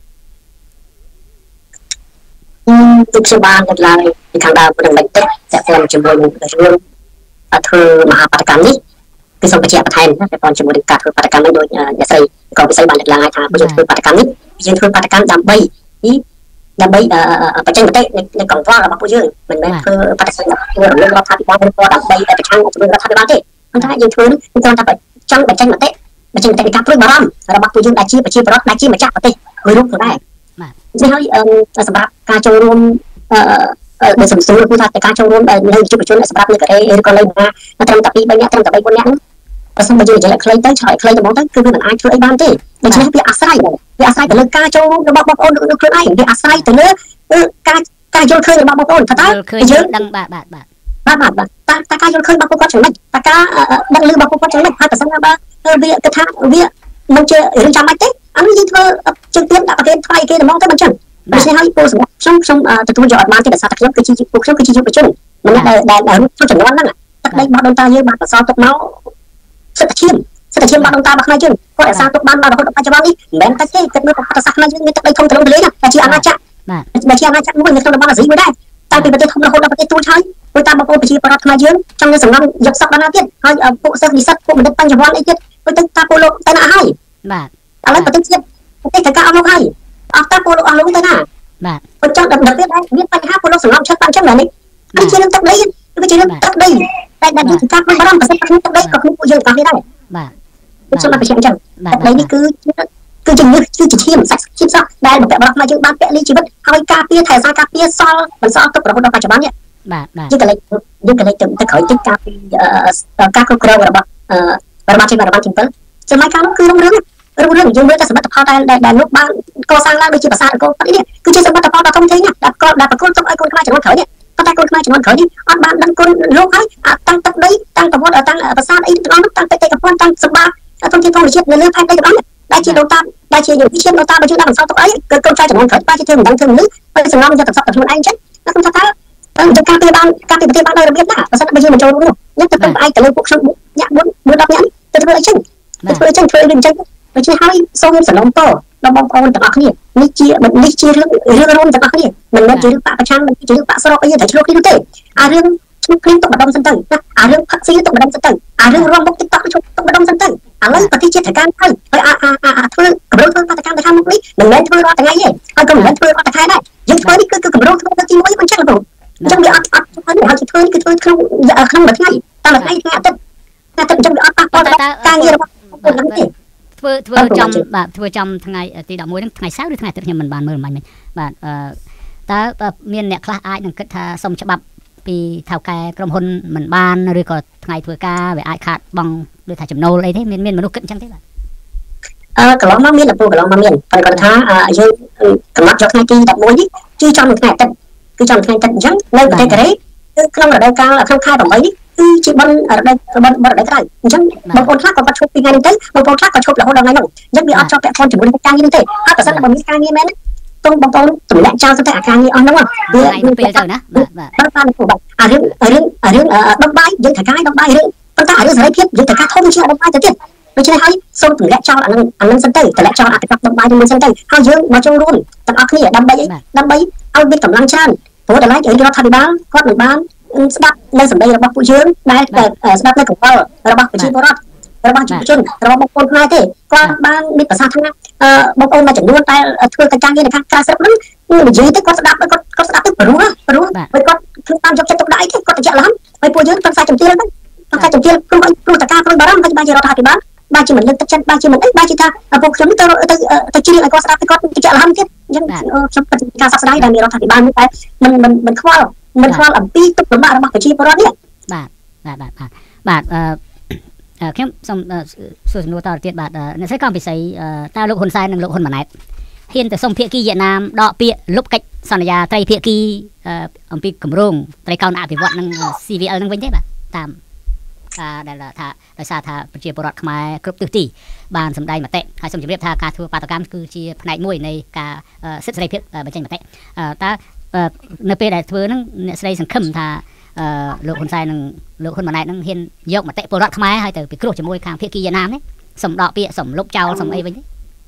B: ទុកជាបានទៅឡើយពីខាងដើមមិនមិនទេតែខ្ញុំជាមួយនឹងរឿងធ្វើមហាបដកម្មនេះគឺសូមបញ្ជាក់បន្ថែមណាតែប៉ុនជាមួយនឹងការធ្វើបដកម្មនេះដូចអ្នកស្រីក៏ពិសេសបានលើកឡើងថាយើងធ្វើបដកម្មនេះយើងធ្វើបដកម្មដើម្បីដើម្បីបញ្ចេញមតិនៃកង្វល់របស់ពួកយើងមិនមែនធ្វើបដកម្មធ្វើរំលឹករដ្ឋាភិបាលឬក៏ដើម្បីប្រឆាំងជាមួយរដ្ឋាភិបាលទេប៉ុន្តែយើងធ្វើនេះគឺគ្រាន់តែចង់បញ្ចេញមតិបញ្ចេញមតិនៃការព្រួយបារម្ភរបស់ពួកយើងដែលជាប្រជាពលរដ្ឋដែលជាម្ចាស់ប្រទេសមួយរូបផងដែរនេះហើយសម្រាប់ការចូលរួមអឺដោយសំស្រួលគឺថាការចូលរួមនៅយុវជនសម្រាប់នៅកូរ៉េឬក៏នៅណាត្រឹមតែពីរនាក់ត្រឹមតែបីនាក់ហ្នឹងបើសិនបើយើងនិយាយឲ្យខ្លីទៅឆ្លើយខ្លីទៅហ្មងទៅគឺវាមិនអាចធ្វើអីបានទេដូច្នេះវាអាស្រ័យវាអាស្រ័យទៅលើការចូលរួមរបស់បងប្អូននៅខ្លួនឯងវាអាស្រ័យទៅលើការការយល់ឃើញរបស់បងប្អូនថាតើ
A: យើងដឹងបាទបាទបាទ
B: បាទបាទបាទតើតើការយល់ឃើញរបស់ពួកគាត់ចំណុចតើការដឹងឮរបស់ពួកគាត់ចំណុចហើយបើសិនណាបើវាគិតថាវាមិនជារឿងចាំបាច់ទេអានេះយើងធ្វើជើងទៀតដាក់ប្រកេនថ្លៃគេហ្មងទៅមិនចឹងដូច្នេះហើយពួកសម្រាប់ខ្ញុំខ្ញុំទទួលយកអត់បានទេដោយសារតែខ្ញុំគឺជាពួកខ្ញុំគឺជាយុវជនម្នាក់ដែលដែលចូលចំនួនហ្នឹងទឹកដីរបស់ដូនតាយើងបានបន្សល់ទុកមកសិទ្ធិឈាមសិទ្ធិឈាមរបស់ដូនតារបស់ខ្មែរយើងគាត់រក្សាទុកបានដល់រហូតដល់បច្ចុប្បន្ននេះមិនមែនតែទេគិតមើលប្រវត្តិសាស្ត្រខ្មែរយើងមានទឹកដីធំទលំទលាយណាតែជាអាណាចក្របាទជាអាណាចក្រមួយនៅក្នុងតំបន់អាស៊ីមួយដែរតែពីប្រទេសធំរហូតដល់ប្រទេសទូចហើយពួកតាមបងប្អូនប្រជាពលរដ្ឋខ្មែរយើងចង់នៅសំណងយកសក់ដល់ណាទៀតហើយពួកសិស្សនិស្សិតពួកបណ្ឌិតបញ្ញវន្តអីទៀតពួកទៅតាពលលោកទៅណាហើយ
A: បាទ
B: ឥឡូវប្រទេសជាតិប្រទេសត្រូវការអស់លោកហើយអស់តាពលលោកអស់លោកទៅណា
A: បាទ
B: បើចង់ដល់ពេលដែរមានបញ្ហាពលលោកសំណងឆិតបានចឹងណានេះនេះជារឿងទឹកដីវាជារឿងទឹកដីតែដែលយើងការបារម្ភប្រសិទ្ធភាពទឹកដីក៏ក្នុងពួកយើងក៏មានដែរ
A: បាទ
B: ខ្ញុំមកបញ្ជាក់អញ្ចឹងទឹកដីនេះគឺគឺជាញើសគឺជាឈាមសាច់ឈាមសក់ដែលបំពាក់របស់ខ្មែរយើងបានពលីជីវិតហើយការពារថែរក្សាការពារសល់បន្សល់ទុករហូតដល់បច្ចុប្បន្ននេះ
A: បាទបាទ
B: យើងកលេចយើងកលេចទៅទៅក្រោយតិចការពីការគ្រប់គ្រងរបស់របស់ជាតិរបស់ទីbảyសម័យកាលនោះគឺរុងរឿងរុងរឿងយើងមើលតែសមិទ្ធផលដែលដែលលោកបានកសាងឡើងដូចជាប្រាសាទអង្គរវត្តនេះគឺជាសមិទ្ធផលដ៏ធំធេងណាស់ដែលក៏ដែលប្រគល់ទុកឲ្យកូនខ្មែរចំនួនក្រោយនេះប៉ុន្តែកូនខ្មែរចំនួនក្រោយនេះអត់បានដឹងគុណលោកហើយតាំងទឹកដីតាំងប្រវត្តិតាំងប្រាសាទអីទាំងអស់នោះតាំងបេតិកភណ្ឌតាំងសម្បត្តិធនធានធម្មជាតិនៅលើផែនដីទាំងអស់ដែលជាដូនតាដែលជាយុវជនដូនតារបស់យើងបានបន្សល់ទុកអីគឺកូនចៅចំនួនក្រោយបានជាធ្វើមិនដឹងធ្វើមិនលឺហើយសំណងយកទៅសក់ទៅខ្លួនឯងចឹងខ្ញុំថាតើទៅការពារបានការពារប្រទេសបានដោយរបៀបណាបើសិនបើយើងមិនចូលរួមនោះយើងទៅពឹងផ្អែកទៅលើពួកខ្ញុំញាក់4 4 10នាក់នេះទៅធ្វើអីចឹងទៅធ្វើអីចឹងធ្វើអីវិញចឹងដូច្នេះហើយសូមសំណូមពរដល់បងប្អូនទាំងអស់គ្នានេះជានេះជារឿងរឿងរួមទាំងអស់គ្នាមិនមែនជារឿងបកប្រឆាំងមិនជារឿងបកស្របអីតែឆ្លោះគ្នានោះទេអារឿងឈ្មោះគ្លៀងទុកម្ដងសិនទៅអារឿងផឹកស៊ីទុកម្ដងសិនទៅអារឿងរំមុខ TikTok ទុកម្ដងសិនទៅឥឡូវប្រទេសជាតិត្រូវការហើយហើយអាអាធ្វើកម្រិតធ្វើបដកម្មទៅខាងមុខនេះមិនមែនធ្វើរាល់ថ្ងៃទេហើយក៏មិនមែនធ្វើរាល់តែខែដែរយើងធ្វើនេះគឺគឺកម្រិតធ្វើទៅទីមួយមិនចឹងទេអញ្ចឹងវាអត់អត់ធ្វើនេះហើយធ្វើនេះគឺធ្វើក្នុងក្នុងមួយថ្ងៃតែមួយថ្ងៃថ្ងៃអាទិត្យតែអញ្ចឹងវាអត់ប៉ះពាល់ដល់ការងាររបស់ពួកហ្នឹងទេ
A: ធ្វើធ្វើចំបាទធ្វើចំថ្ងៃទីដប់មួយហ្នឹងថ្ងៃសៅរ៍ឬថ្ងៃអាទិត្យខ្ញុំមិនបានមើលមិនបាញ់បាទអឺតើមានអ្នកខ្លះអាចនឹងគិតថាសុំច្បាប់ពីថៅកែក្រុមហ៊ុនមិនបានឬក៏ថ្ងៃធ្វើការវាអាចខាតបង់ដូចថាចំណូលអីទេមានមានមនុស្សគិតអញ្ចឹងទេបាទ
B: អឺកន្លងមកមានឪពុកកន្លងមកមានតែគាត់ថាយើងកំណត់យកថ្ងៃទីដប់មួយនេះគឺចំថ្ងៃអាទិត្យគឺចំថ្ងៃអាទិត្យអញ្ចឹងនៅប្រទេសកូរ៉េគឺក្នុងរដូវកាលក្នុងខែប្រាំបីនេះគឺជាបនរដូវបនរដូវក្រោយអញ្ចឹងបងប្អូនខ្លះក៏គាត់ឈប់ពីថ្ងៃនេះទៅបងប្អូនខ្លះក៏ឈប់រហូតដល់ថ្ងៃនោះអញ្ចឹងវាអត់ជាប់ពាក់ព័ន្ធជាមួយនឹងការងារនេះទេហើយបើសិនតែបើមានការងារមែនទុំបងប្អូនទម្លាក់ចោលទៅតែអាការងារអស់ហ្នឹងវា
A: ពេលទៅណា
B: បាទបាទបាទបាទអារឿងរឿងរឿងដុំបាយយើងត្រូវការដុំបាយរឿងប៉ុន្តែអារឿងសេរីភាពយើងត្រូវការធំជាងដុំបាយទៅទៀតដូច្នេះហើយសូមទម្លាក់ចោលអានឹងអានឹងសិនទៅទម្លាក់ចោលអត្ថប្រយោជន៍ដុំបាយនឹងសិនទៅហើយយើងមកចូលរួមទាំងអស់គ្នាដើម្បីអីដើម្បីឲ្យមានកម្លាំងច្រើនព្រោះតម្លៃរដ្ឋាភិបាលគាត់មិនបានស្ដាប់នៅសម្ដីរបស់ពួកយើងដែលស្ដាប់នៅកង្វល់របស់ប្រជាពលរដ្ឋរបស់យុវជនរបស់បងប្អូនខ្មែរទេគាត់បានមានប្រសាសន៍ថាបងប្អូនមួយចំនួនតែធ្វើការងារនៅខាងក្រៅស្រុកហ្នឹងនិយាយទៅគាត់ស្ដាប់គាត់គាត់ស្ដាប់ទៅព្រោះព្រោះពេលគាត់ធ្វើតាមយកចិត្តទុកដាក់អីទេគាត់ទៅចាក់ឡំហើយពួកយើងទៅខ្សែជំទាវហ្នឹងខ្សែជំទាវព្រោះព្រោះតការព្រួយបារម្ភហើយបានជារដ្ឋាភិបាលបានជាមិនលើកទឹកចិត្តបានជាមិនអីបានជាថាពួកខ្ញុំទៅទៅទៅជ្រៀងឲ្យគាត់ស្ដាប់ទៅគាត់ទៅចាក់ឡំទៀតអញ្ចឹងខ្ញុំពិតជាការសោកស្ដាយដែលមានរដ្ឋាភិបាលនេះតែមិនមិនមិនខ្វល់មិនខ្វល់អំពីទុកលំបាករបស់ប្រជាពលរដ្ឋនេះ
A: បាទបាទបាទបាទអឺខ្ញុំសូមសួរសំណួរតទៅទៀតបាទអ្នកស្រីកំពិសីតើលោកហ៊ុនសែននិងលោកហ៊ុនម៉ាណែតហ៊ានទៅសុំភាគីវៀតណាមដកពាក្យលុបកិច្ចសន្យាត្រីភាគីអំពីគម្រោងត្រីកោណអភិវឌ្ឍនឹង C V L នឹងវិញទេបាទតាមការដែលថាដោយសារថាប្រជាពលរដ្ឋខ្មែរគ្រប់ទិសទីបានសម្ដែងមតិហើយសូមជម្រាបថាការធ្វើបាតកម្មគឺជាផ្នែកមួយនៃការសិទ្ធិសេរីភាពបញ្ចេញមតិតើនៅពេលដែលធ្វើហ្នឹងអ្នកស្រីសង្ឃឹមថាអឺលោកហ៊ុនសែននិងលោកហ៊ុនម៉ាណែតនឹងហ៊ានយកមតិពលរដ្ឋខ្មែរឲ្យទៅពិគ្រោះជាមួយខាងភាគីវៀតណាមនេះសំដកពាក្យសំលុបចោលសំអីវិញទេ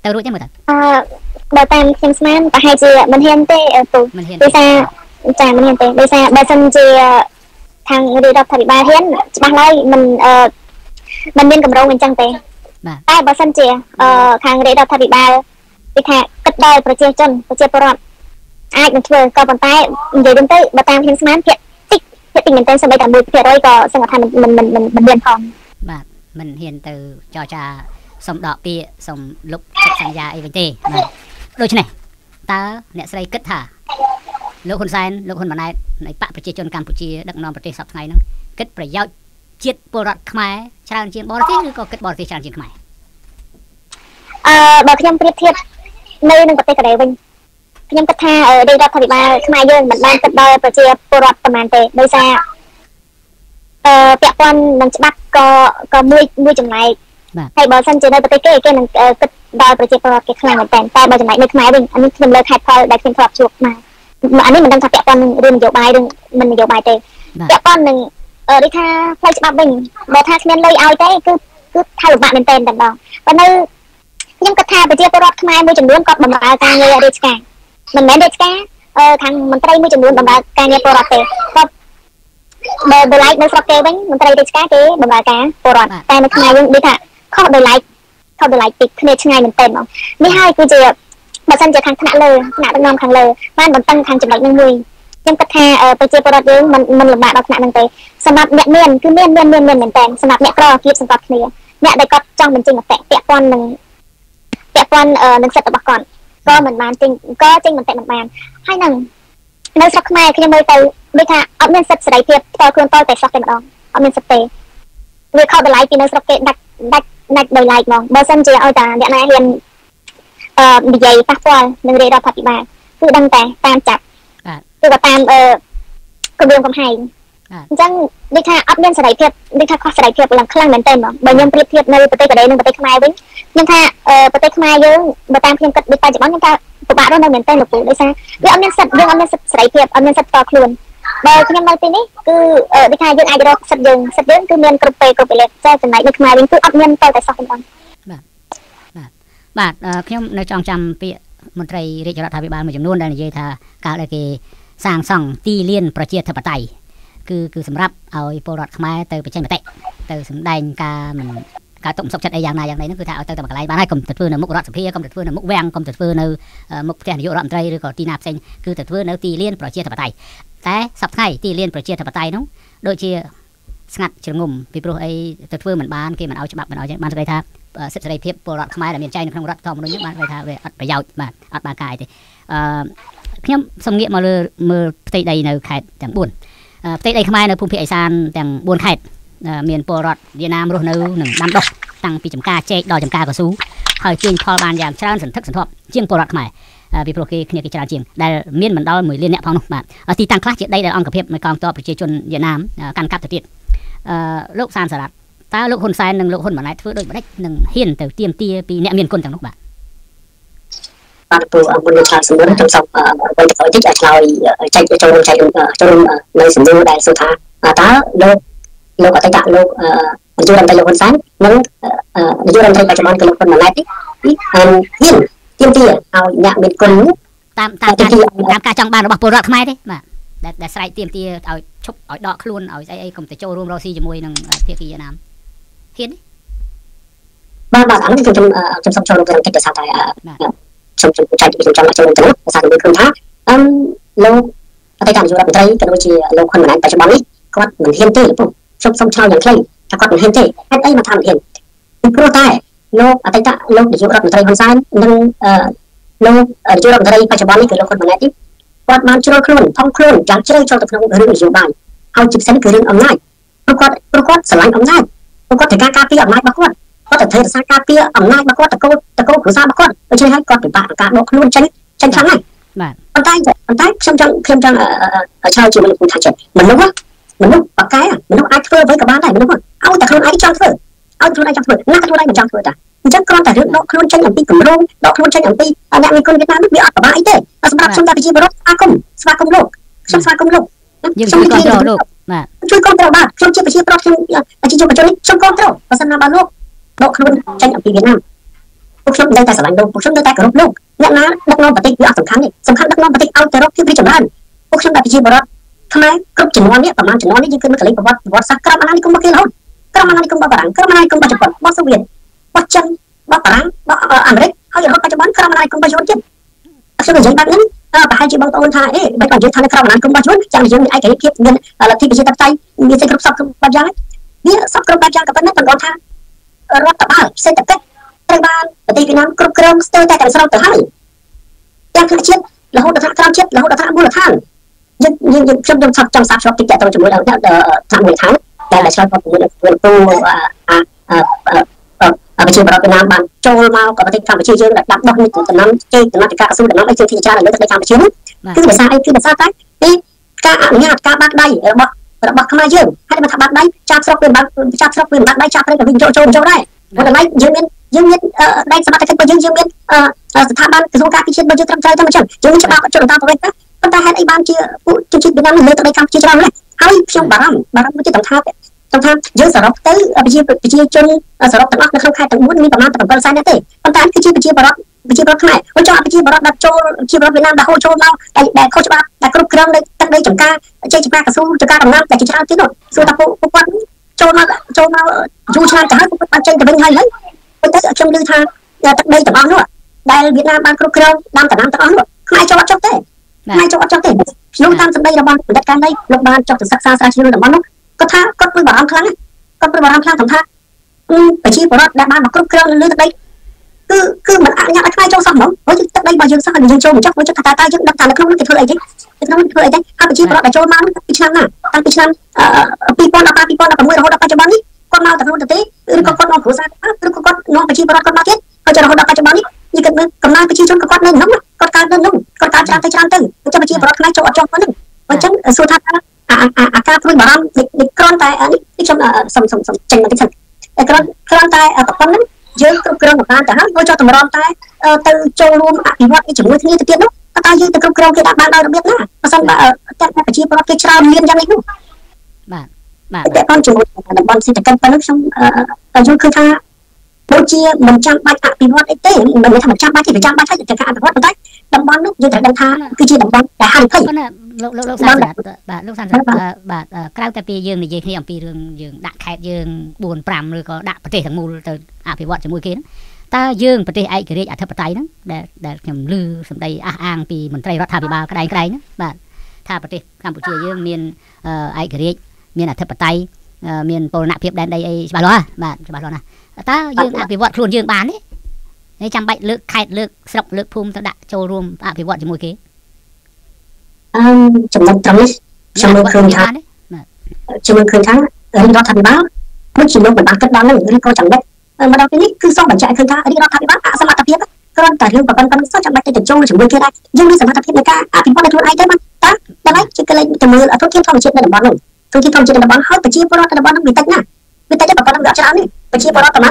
A: ទៅរួចទេមើលទៅ
C: អឺបើតាមខ្ញុំស្មានប្រហែលជាមិនហ៊ានទេពូដោយសារចាមិនហ៊ានទេដោយសារបើសិនជាខាងរដ្ឋាភិបាលហ៊ានច្បាស់ឡើយមិនអឺមិនមានកម្រងអញ្ចឹងទេតែបើសិនជាអឺខាងរដ្ឋាភិបាលគេថាគិតដល់ប្រជាជនប្រជាពលរដ្ឋអាចនឹងធ្វើក៏ប៉ុន្តែនិយាយទៅបើតាមខ្ញុំស្មានភាគតិចភាគតិចមែនទែនសូម្បីតែ មួយភាគរយ ក៏សង្ឃថាមិនមិនមិនមិនមានផង
A: បាទមិនហ៊ានទៅចរចាសុំដកពាក្យសុំលុបកិច្ចសន្យាអីវិញទេបាទដូច្នេះតើអ្នកស្រីគិតថាលោកហ៊ុនសែនលោកហ៊ុនម៉ាណែតនៃបកប្រជាជនកម្ពុជាដឹកនាំប្រទេសសប្តាហ៍ថ្ងៃហ្នឹងគិតប្រយោជន៍ជាតិពលរដ្ឋខ្មែរច្រើនជាងបរទេសឬក៏គិតបរទេសច្រើនជាងខ្មែរ
C: អឺបើខ្ញុំប្រៀបធៀបនៅនឹងប្រទេសកូរ៉េវិញខ្ញុំគិតថារដ្ឋាភិបាលខ្មែរយើងមិនបានគិតដល់ប្រជាពលរដ្ឋប៉ុន្មានទេដោយសារអឺពាក់ព័ន្ធនឹងច្បាប់ក៏ក៏មួយមួយចំណែកហើយបើសិនជានៅប្រទេសគេគេនឹងគិតដល់ប្រជាពលរដ្ឋគេខ្លាំងមែនតើតែបើចំណែកនៅខ្មែរវិញអានេះខ្ញុំលើកហេតុផលដែលខ្ញុំធ្លាប់ជួបមកអានេះមិនដឹងថាពាក់ព័ន្ធនឹងរឿងនយោបាយឬមិននយោបាយទេពាក់ព័ន្ធនឹងដូចថាផ្លូវច្បាប់វិញបើថាគ្មានលុយឲ្យទេគឺគឺថាលំបាកមែនតើតែម្ដងប៉ុន្តែខ្ញុំគិតថាប្រជាពលរដ្ឋខ្មែរមួយចំនួនគាត់បម្រើការងាររាជការមិនមែនរាជការខាងមន្ត្រីមួយចំនួនបម្រើការងារពលរដ្ឋទេគាត់បើដោយឡែកនៅស្រុកគេវិញមន្ត្រីរាជការគេបម្រើការពលរដ្ឋតែនៅខ្មែរយើងដូចថាខុសដោយឡែកខុសដោយឡែកពីគ្នាឆ្ងាយមែនតើហ្មងនេះហើយគឺជាបើសិនជាខាងថ្នាក់លើថ្នាក់ដឹកនាំខាងលើបានបន្តឹងខាងចំណុចនឹងមួយខ្ញុំគិតថាប្រជាពលរដ្ឋយើងមិនមិនលំបាកដល់ថ្នាក់ហ្នឹងទេសម្រាប់អ្នកមានគឺមានមានមានមានមែនតើសម្រាប់អ្នកក្រគៀបសង្កត់គ្នាអ្នកដែលគាត់ចង់បញ្ចេញមតិពាក់ព័ន្ធនឹងពាក់ព័ន្ធនឹងសិទ្ធិរបស់គាត់ក៏មិនបានចេញក៏ចេញមតិមិនបានហើយនឹងនៅស្រុកខ្មែរខ្ញុំមើលទៅដូចថាអត់មានសិទ្ធិសេរីភាពផ្ទាល់ខ្លួនតតែស្រុកតែម្ដងអត់មានសិទ្ធិទេវាខុសដោយឡែកពីនៅស្រុកគេដាច់ដាច់ដាច់ដោយឡែកហ្មងបើសិនជាឲ្យតាអ្នកណាហ៊ានអឺនិយាយប៉ះពាល់នឹងរដ្ឋាភិបាលគឺដឹងតែតាមចាប់គឺក៏តាមអឺគម្រាមកំហែងអញ្ចឹងដូចថាអត់មានសេរីភាពដូចថាខុសសេរីភាពឡើងខ្លាំងមែនទែនហ្មងបើខ្ញុំប្រៀបធៀបនៅប្រទេសកូរ៉េនិងប្រទេសខ្មែរវិញខ្ញុំថាប្រទេសខ្មែរយើងបើតាមខ្ញុំគិតដូចបច្ចុប្បន្នខ្ញុំថាពិបាករស់នៅមែនទែនលោកពូដោយសារវាអត់មានសិទ្ធិយើងអត់មានសិទ្ធិសេរីភាពអត់មានសិទ្ធិតខ្លួនបើខ្ញុំនៅទីនេះគឺដូចថាយើងអាចរកសិទ្ធិយើងសិទ្ធិយើងគឺមានគ្រប់ពេលគ្រប់វេលាតែចំណែកនៅខ្មែរវិញគឺអត់មានទៅតែសោះតែម្ដង
A: បាទបាទបាទខ្ញុំនៅចងចាំពាក្យមន្ត្រីរាជរដ្ឋាភិបាលមួយចំនួនដែលនិយាយថាកាលដែលគេសាងសង់ទីលានប្រជាធិបតេយ្យគឺគឺសម្រាប់ឲ្យពលរដ្ឋខ្មែរទៅបញ្ចេញមតិទៅសម្ដែងការមិនការទុកសុខចិត្តអីយ៉ាងណាយ៉ាងណីហ្នឹងគឺថាឲ្យទៅតែមួយកន្លែងបានហើយកុំទៅធ្វើនៅមុខរដ្ឋសភាកុំទៅធ្វើនៅមុខវាំងកុំទៅធ្វើនៅមុខផ្ទះនាយករដ្ឋមន្ត្រីឬក៏ទីណាផ្សេងគឺទៅធ្វើនៅទីលានប្រជាធិបតេយ្យតែសប្តាហ៍ថ្ងៃទីលានប្រជាធិបតេយ្យនោះដូចជាស្ងាត់ជ្រងំពីព្រោះអីទៅធ្វើមិនបានគេមិនឲ្យច្បាប់មិនឲ្យបានគេថាសិទ្ធិសេរីភាពពលរដ្ឋខ្មែរដែលមានចែងនៅក្នុងរដ្ឋធម្មនុញ្ញបានគេថាវាអត់ប្រយោជន៍បាទអត់បានកាយទេអឺខ្ញុំសូមងាកមកលើមើលផ្ទៃដីនៅខេត្តទាំងបួនផ្ទៃដីខ្មែរនៅភូមិភាគឦសានទាំងបួនខេត្តមានពលរដ្ឋវៀតណាមរស់នៅនឹងដាំដុះតាំងពីចំការចេកដល់ចំការកស៊ូហើយទាញផលបានយ៉ាងច្រើនសន្ធឹកសន្ធាប់ជាងពលរដ្ឋខ្មែរពីព្រោះគេគ្នាគេច្រើនជាងដែលមានមិនដល់មួយលានអ្នកផងនោះបាទទីតាំងខ្លះជាដីដែលអង្គភាពនៃកងទ័ពប្រជាជនវៀតណាមកាន់កាប់ទៅទៀតអឺលោកសានសារ៉ាត់តើលោកហ៊ុនសែននិងលោកហ៊ុនម៉ាណែតធ្វើដូចម្ដេចនឹងហ៊ានទៅទាមទារពីអ្នកមានគុណទាំងនោះបាទ
B: បាទពូអរគុណច្រើនសម្រាប់ខ្ញុំសូមអ្វីទៅតិចឲ្យឆ្លើយចែកចូលរួមចែកចូលរួមនៅសំណួរដែលសួរថាតើលោកលោកអតីតលោកនាយករដ្ឋមន្ត្រីលោកហ៊ុនសែននិងនាយករដ្ឋមន្ត្រីបច្ចុប្បន្នគឺលោកហ៊ុនម៉ាណែតនេះហ៊ានទាមទារឲ្យអ្នកមានគុណ
A: តាមតាមការតាមការចង់បានរបស់ពលរដ្ឋខ្មែរទេបាទដែលដែលស្រែកទាមទារឲ្យឈប់ឲ្យដកខ្លួនឲ្យស្អីអីកុំទៅចូលរួមរកស៊ីជាមួយនឹងភាគីវៀតណាមហ៊ានទេ
B: បាទបាទអានេះខ្ញុំខ្ញុំសូមចូលរួមក្នុងកិច្ចសារតែខ្ញុំខ្ញុំចែកខ្ញុំចង់ចូលរួមទៅភាសាទៅគឺថាអឹមលោកអតីតនាយករដ្ឋមន្ត្រីក៏ដូចជាលោកហ៊ុនម៉ាណែតបច្ចុប្បន្ននេះគាត់មិនហ៊ានទេលោកខ្ញុំសូមឆ្លើយយ៉ាងខ្លីថាគាត់មិនហ៊ានទេហេតុអីមកថាមិនហ៊ានពីព្រោះតែលោកអតីតលោកនាយករដ្ឋមន្ត្រីហ៊ុនសែននិងលោកនាយករដ្ឋមន្ត្រីបច្ចុប្បន្ននេះគឺលោកហ៊ុនម៉ាណែតនេះគាត់បានជ្រុលខ្លួនថងខ្លួនយ៉ាងជ្រៅចូលទៅក្នុងរឿងនយោបាយហើយជាពិសេសគឺរឿងអំណាចព្រោះគាត់ព្រោះគាត់ស្រឡាញ់អំណាចព្រោះគាត់ត្រូវការការពារអំណាចរបស់គាត់គាត់ទៅធ្វើរក្សាការពារអំណាចរបស់គាត់តកូលតកូលគ្រួសាររបស់គាត់ដូច្នេះហើយគាត់ពិបាកក្នុងការដកខ្លួនចេញចេញខ្លាំងណាស់
A: បាទ
B: ប៉ុន្តែប៉ុន្តែខ្ញុំចង់ខ្ញុំចង់ឆ្លើយជាមនុស្សថាចេះមនុស្សមនុស្សបកកែមនុស្សអាចធ្វើអ្វីក៏បានដែរមនុស្សឲ្យតែខ្លួនឯងចង់ធ្វើឲ្យខ្លួនឯងចង់ធ្វើណាខ្លួនឯងមិនចង់ធ្វើតាអញ្ចឹងគ្រាន់តែរឿងដកខ្លួនចេញអំពីគម្រោងដកខ្លួនចេញអំពីអ្នកមានគុណវៀតណាមវាអត់ពិបាកអីទេសម្រាប់ខ្ញុំតែប្រជាពលរដ្ឋស្វាគមន៍ស្វាគមន៍លោកខ្ញុំស្វាគមន៍លោក
A: យើងជួយគ្រប់គ្រងលោកបាទ
B: ជួយគ្រប់គ្រងបាទខ្ញុំជាប្រជាពលរដ្ឋខ្ញុំជាយុវជននេះខ្ញុំគ្រប់គ្រងបើសិនណាបើលោកដកខ្លួនចេញអំពីវៀតណាមពួកខ្ញុំនៅតែស្រឡាញ់លោកពួកខ្ញុំនៅតែគោរពលោកអ្នកណាដឹកនាំប្រទេសវាអត់សំខាន់ទេសំខាន់ដឹកនាំប្រទេសឲ្យទៅរកភាពរីកចម្រើនពួកខ្ញុំតែប្រជាពលរដ្ឋខ្មែរគ្រប់ជំនាន់នេះប្រហែលជំនាន់នេះយើងគឺមកកលេចប្រវត្តិប្រវត្តិសាស្ត្រក្រមអាណានិគមរបស់គេរហូតក្រមអាណានិគមរបស់បារាំងក្រមអាណានិគមរបស់ជប៉ុនរបស់សូវៀតរបស់ចិនរបស់បារាំងរបស់អាមេរិកហើយរហូតបច្ចុប្បន្នក្រមអាណានិគមរបស់យួនទៀតខ្ញុំនិយាយបែបហ្នឹងប្រហែលជាបងប្អូនថាអេបើបើយើងថានៅក្រមអាណានិគមរបស់យួនចាំយើងមានឯករាជ្យភាពមានលទ្ធិប្រជាធិបតេយ្យមានសិទ្ធិគ្រប់សពគ្រប់បែបយ៉ាងវាសពគ្រប់បែបយ៉ាងក៏ប៉ុន្តែបន្តថារដ្ឋបាលសេដ្ឋកិច្ចត្រូវបានប្រទេសវៀតណាមគ្រប់គ្រងស្ទើរតែតែស្របទៅហើយទាំងថ្នាក់ជាតិរហូតដល់ថ្នាក់ក្រោមជាតិរហូតដល់ថ្នាក់មូលដ្ឋានយើងយើងខ្ញុំខ្ញុំចង់សាកស្របតិចតទៅជាមួយដល់ថ្នាក់មូលដ្ឋានដែលឆ្លើយតបជាមួយនឹងពលទូអាប្រជាប្រដ្ឋវៀតណាមបានចូលមកក៏ប្រទេសកម្ពុជាយើងដែលដាប់ដុះនេះដំណាំជ័យដំណាំការកស៊ូដំណាំអីជើងទីច្រើននៅប្រទេសកម្ពុជានេះគឺភាសាអីគឺភាសាតែពីការអនុញ្ញាតការបាក់ដៃរបស់របស់ខ្មែរយើងហើយបើថាបាក់ដៃចាប់ស្រុកពេលបាក់ចាប់ស្រុកពេលបាក់ដៃចាប់ព្រៃក៏វិញចូលចូលចូលដែរព្រោះតែយើងមានយើងមានដៃសមត្ថកិច្ចរបស់យើងយើងមានស្ថាប័នក្រសួងការពារជាតិរបស់យើងត្រឹមត្រូវតែមិនចឹងយើងមានច្បាប់ចុះតាមប្រវត្តិប៉ុន្តែហេតុអីបានជាពួកជនជាតិវៀតណាមលើទឹកដីកម្ពុជាច្រើនណាស់ហើយខ្ញុំបារម្ភបារម្ភមួយទៀតតាមថាតាមថាយើងសរុបទៅប្រជាប្រជាជនសរុបទាំងអស់នៅក្នុងខេត្តទាំងបួនមានប្រមាណតែbảyសែនទេប៉ុន្តែគឺជាប្រជាបរតប្រជាបរតខ្មែរហើយចង់ប្រជាបរតដាក់ចូលជាបរតវៀតណាមដាក់ហូរចូលមកដែលខុសច្បាប់ដែលគ្រប់គ្រងនៅទឹកដីចំការជ័យចំការកស៊ូចំការដំណាំតែជាច្រើនទៀតនោះសួរថាពួកគាត់ចូលមកចូលមកយូរឆ្នាំទៅហើយគាត់បានចេញទៅវិញហើយហើយប៉ុន្តែខ្ញុំឮថាទឹកដីទាំងអស់នោះដែលវៀតណាមបានគ្រប់គ្រងដាំដំណាំទាំងអស់នោះខ្មែរចូលអត់ចុះទេខ្មែរចូលអត់ចុះទេខ្ញុំតាមសម្ដីរបស់បណ្ឌិតកានដីលោកបានចុះទៅសិក្សាស្រាវជ្រាវនៅតំបន់នោះគាត់ថាគាត់ព្រួយបារម្ភខ្លាំងគាត់ព្រួយបារម្ភខ្លាំងថាប្រជាពលរដ្ឋដែលបានមកគ្រប់គ្រងលើទឹកដីគឺគឺមិនអនុញ្ញាតឲ្យខ្មែរចូលសោះហ្មងព្រោះទឹកដីរបស់យើងសោះយើងចូលមិនចុះព្រោះចុះថាតើយើងដឹងថានៅក្នុងនោះគេធ្វើអីទេនៅក្នុងនោះធ្វើអីទេហើយប្រជាពលរដ្ឋដែលចូលមកពីឆ្នាំណាតាំងពីឆ្នាំពីរពាន់ដប់ប្រាំ ពីរពាន់ដប់ប្រាំមួយរហូតដល់បច្ចុប្បន្ននេះគាត់មកទៅក្នុងប្រទេសឬក៏គាត់នាំគ្រួសារឬក៏គាត់នាំប្រជាពលរដ្ឋគាត់មកទៀតហើយរហូតដល់បច្ចុប្បន្ននេះនិយាយទៅកំណើប្រជាជនគាត់នៅក្នុងគាត់កើតនៅក្នុងគាត់កើតច្រើនទៅច្រើនទៅអញ្ចឹងប្រជាពលរដ្ឋខ្មែរចូលអត់ចុះប៉ុណ្្នឹងអញ្ចឹងសួរថាអាអាការព្រួយបារម្ភនេះគ្រាន់តែនេះខ្ញុំសុំសុំសុំចេញមកតិចសិនតែគ្រាន់គ្រាន់តែប៉ុណ្្នឹងយើងគ្រប់គ្រងបានទៅហើយចូលតម្រាំតែទៅចូលរួមអភិវឌ្ឍជាមួយគ្នាទៅទៀតនោះតើយើងទៅគ្រប់គ្រងគេដាក់បានដោយរបៀបណាបើសិនបើតែប្រជាពលរដ្ឋគេច្រើនមានយ៉ាងនេះនោះ
A: បាទបាទ
B: តែគាត់ជាមួយតំបន់សេដ្ឋកិច្ចប៉ុណ្ណឹងខ្ញុំយល់គឺថាដូចជាមិនចាំបាច់អភិវឌ្ឍអីទេមិនមែនថាមិនចាំបាច់ទេវាចាំបាច់ហើយតែការអភិវឌ្ឍប៉ុន្តែតំបន់នោះយើងត្រូវដឹងថាគឺជាតំបន់ដែលហានិភ័យ
A: លោកលោកលោកសាស្ត្របាទលោកសាស្ត្របាទក្រៅតែពីយើងនិយាយគ្នាអំពីរឿងយើងដាក់ខេត្តយើងបួន ប្រាំឬក៏ដាក់ប្រទេសទាំងមូលទៅអភិវឌ្ឍជាមួយគេតើយើងប្រទេសឯករាជ្យអធិបតេយ្យហ្នឹងដែលដែលខ្ញុំឮសម្ដីអះអាងពីមន្ត្រីរដ្ឋាភិបាលក្តែងក្តែងហ្នឹងបាទថាប្រទេសកម្ពុជាយើងមានឯករាជ្យមានអធិបតេយ្យមានពលនភាពដែនដីអីច្បាស់លាស់បាទច្បាស់លាស់ណាតើយើងអភិវឌ្ឍខ្លួនយើងបានទេនេះចាំបាច់លើកខេត្តលើកស្រុកលើកភូមិទៅដាក់ចូលរួមអភិវឌ្ឍជាមួយគេ
B: អឺចំណុចត្រង់នេះខ្ញុំមើលឃើញថាខ្ញុំមើលឃើញថារដ្ឋាភិបាលដូចជាលោកមិនបានគិតដល់នឹងឬក៏ចំណុចមកដល់ពេលនេះគឺសូមបញ្ជាក់ឃើញថារដ្ឋាភិបាលអសមត្ថភាពគ្រាន់តែរឿងប្រព័ន្ធប៉ុណ្ណឹងសោះចាំបាច់ទៅចូលជាមួយគេដែរយើងមានសមត្ថភាពในការអភិវឌ្ឍខ្លួនឯងទៅបានតើដល់ហើយជាកលែងទៅមើលអធិភាពធម្មជាតិនៅតំបន់នោះទូទីធម្មជាតិនៅតំបន់ហើយប្រជាពលរដ្ឋនៅតំបន់នោះវាតិចណាស់វាតិចតែប្រព័ន្ធវាអត់ច្រើនទេប្រជាពលរដ្ឋប្រហែល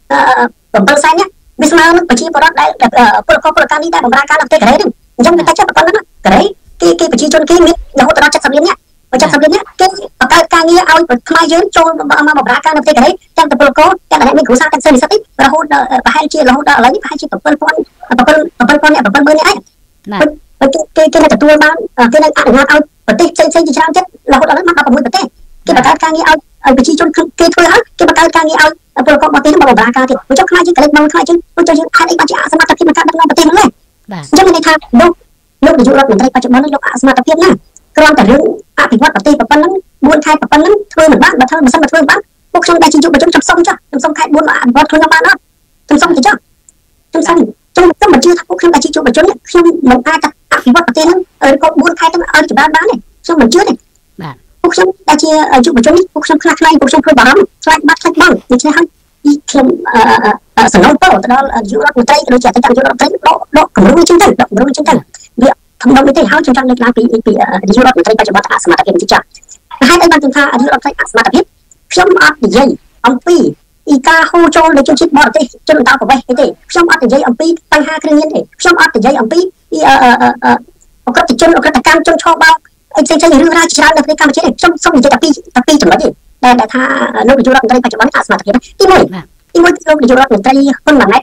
B: bảyសែននេះវាស្មើនឹងប្រជាពលរដ្ឋដែលពលករពលកម្មនេះតែបម្រើការនៅប្រទេសកូរ៉េនេះអញ្ចឹងវាតិចតែប្រព័ន្ធហ្នឹងកូរ៉េគេគេប្រជាជនគេមានរហូតដល់เจ็ดสิบលាននាក់បើเจ็ดสิบលាននាក់គេបង្កើតការងារឲ្យខ្មែរយើងចូលមកបម្រើការនៅប្រទេសកូរ៉េទាំងពលករទាំងអ្នកមានគ្រួសារទាំងសិស្សនិស្សិតនេះរហូតដល់ប្រហែលជារហូតដល់ឥឡូវនេះប្រហែលជាbảyពាន់bảyពាន់bảyពាន់អ្នកbảyម៉ឺននាក់ឯងគេគេទទួលបានគេនឹងអនុញ្ញាតឲ្យប្រទេសផ្សេងផ្សេងជាច្រើនទៀតរហូតដល់មកដល់6ប្រទេសគេបង្កើតការងារឲ្យឲ្យប្រជាជនគេធ្វើហើយគេបង្កើតការងារឲ្យពលករបរទេសមកបម្រើការទៀតព្រោះចុះខ្មែរយើងកលិចមកខ្មែរយើងព្រោះចុះយើងអាចអីបានជាអសមត្ថភាពក្នុងការដឹកនាំប្រទេសហ្នឹងដែរអញ្ចឹងមានន័យថាលោកលោកនាយករដ្ឋមន្ត្រីបច្ចុប្បន្ននេះលោកអសមត្ថភាពណាគ្រាន់តែរឿងអភិវឌ្ឍប្រទេសប៉ុណ្ណឹងបួនខេត្តប៉ុណ្ណឹងធ្វើមិនបានបើធ្វើមិនសិនបើធ្វើមិនបានពួកខ្ញុំតែជាយុវជនខ្ញុំសុំចុះខ្ញុំសុំខេត្តបួនមកអភិវឌ្ឍខ្លួនខ្ញុំបានអត់ខ្ញុំសុំទៅចុះខ្ញុំសុំខ្ញុំខ្ញុំមិនជឿថាពួកខ្ញុំតែជាយុវជនខ្ញុំមិនអាចអភិវឌ្ឍប្រទេសហ្នឹងឬក៏បួនខេត្តហ្នឹងឲ្យចម្រើនបានទេខ្ញុំមិនជឿទេ
A: បាទ
B: ពួកខ្ញុំតែជាយុវជនពួកខ្ញុំខ្លាចខ្លាចពួកខ្ញុំព្រួយបារម្ភខ្លាចបាត់ខ្លាចបងដូច្នេះហើយខ្ញុំសំណូមពរទៅដល់នាយករដ្ឋមន្ត្រីដូចជាអតីតនាយករដ្ឋមន្ត្រីដកដកគម្រោងនេះចឹងទៅដកគម្រោងនេះចឹងទៅវាធំដុំនេះទេហើយខ្ញុំចង់លើកឡើងពីពីនាយករដ្ឋមន្ត្រីបច្ចុប្បន្នអសមត្ថភាពនេះចាហើយអីបានខ្ញុំថានាយករដ្ឋមន្ត្រីអសមត្ថភាពខ្ញុំអត់និយាយអំពីពីការហូរចូលនៃជនជាតិបរទេសជនអន្តោប្រវេសន៍ទេខ្ញុំអត់និយាយអំពីបញ្ហាគ្រឿងញៀនទេខ្ញុំអត់និយាយអំពីអក្រិតជនអក្រិតកម្មជនឆោបោកអីផ្សេងៗរឿងរ៉ាវច្រើននៅប្រទេសកម្ពុជាខ្ញុំសូមនិយាយតែពីតែពីចំណុចទេដែលថាលោកនាយករដ្ឋមន្ត្រីបច្ចុប្បន្នអសមត្ថភាពទីមួយទីមួយលោកនាយករដ្ឋមន្ត្រីហ៊ុនម៉ាណែតទី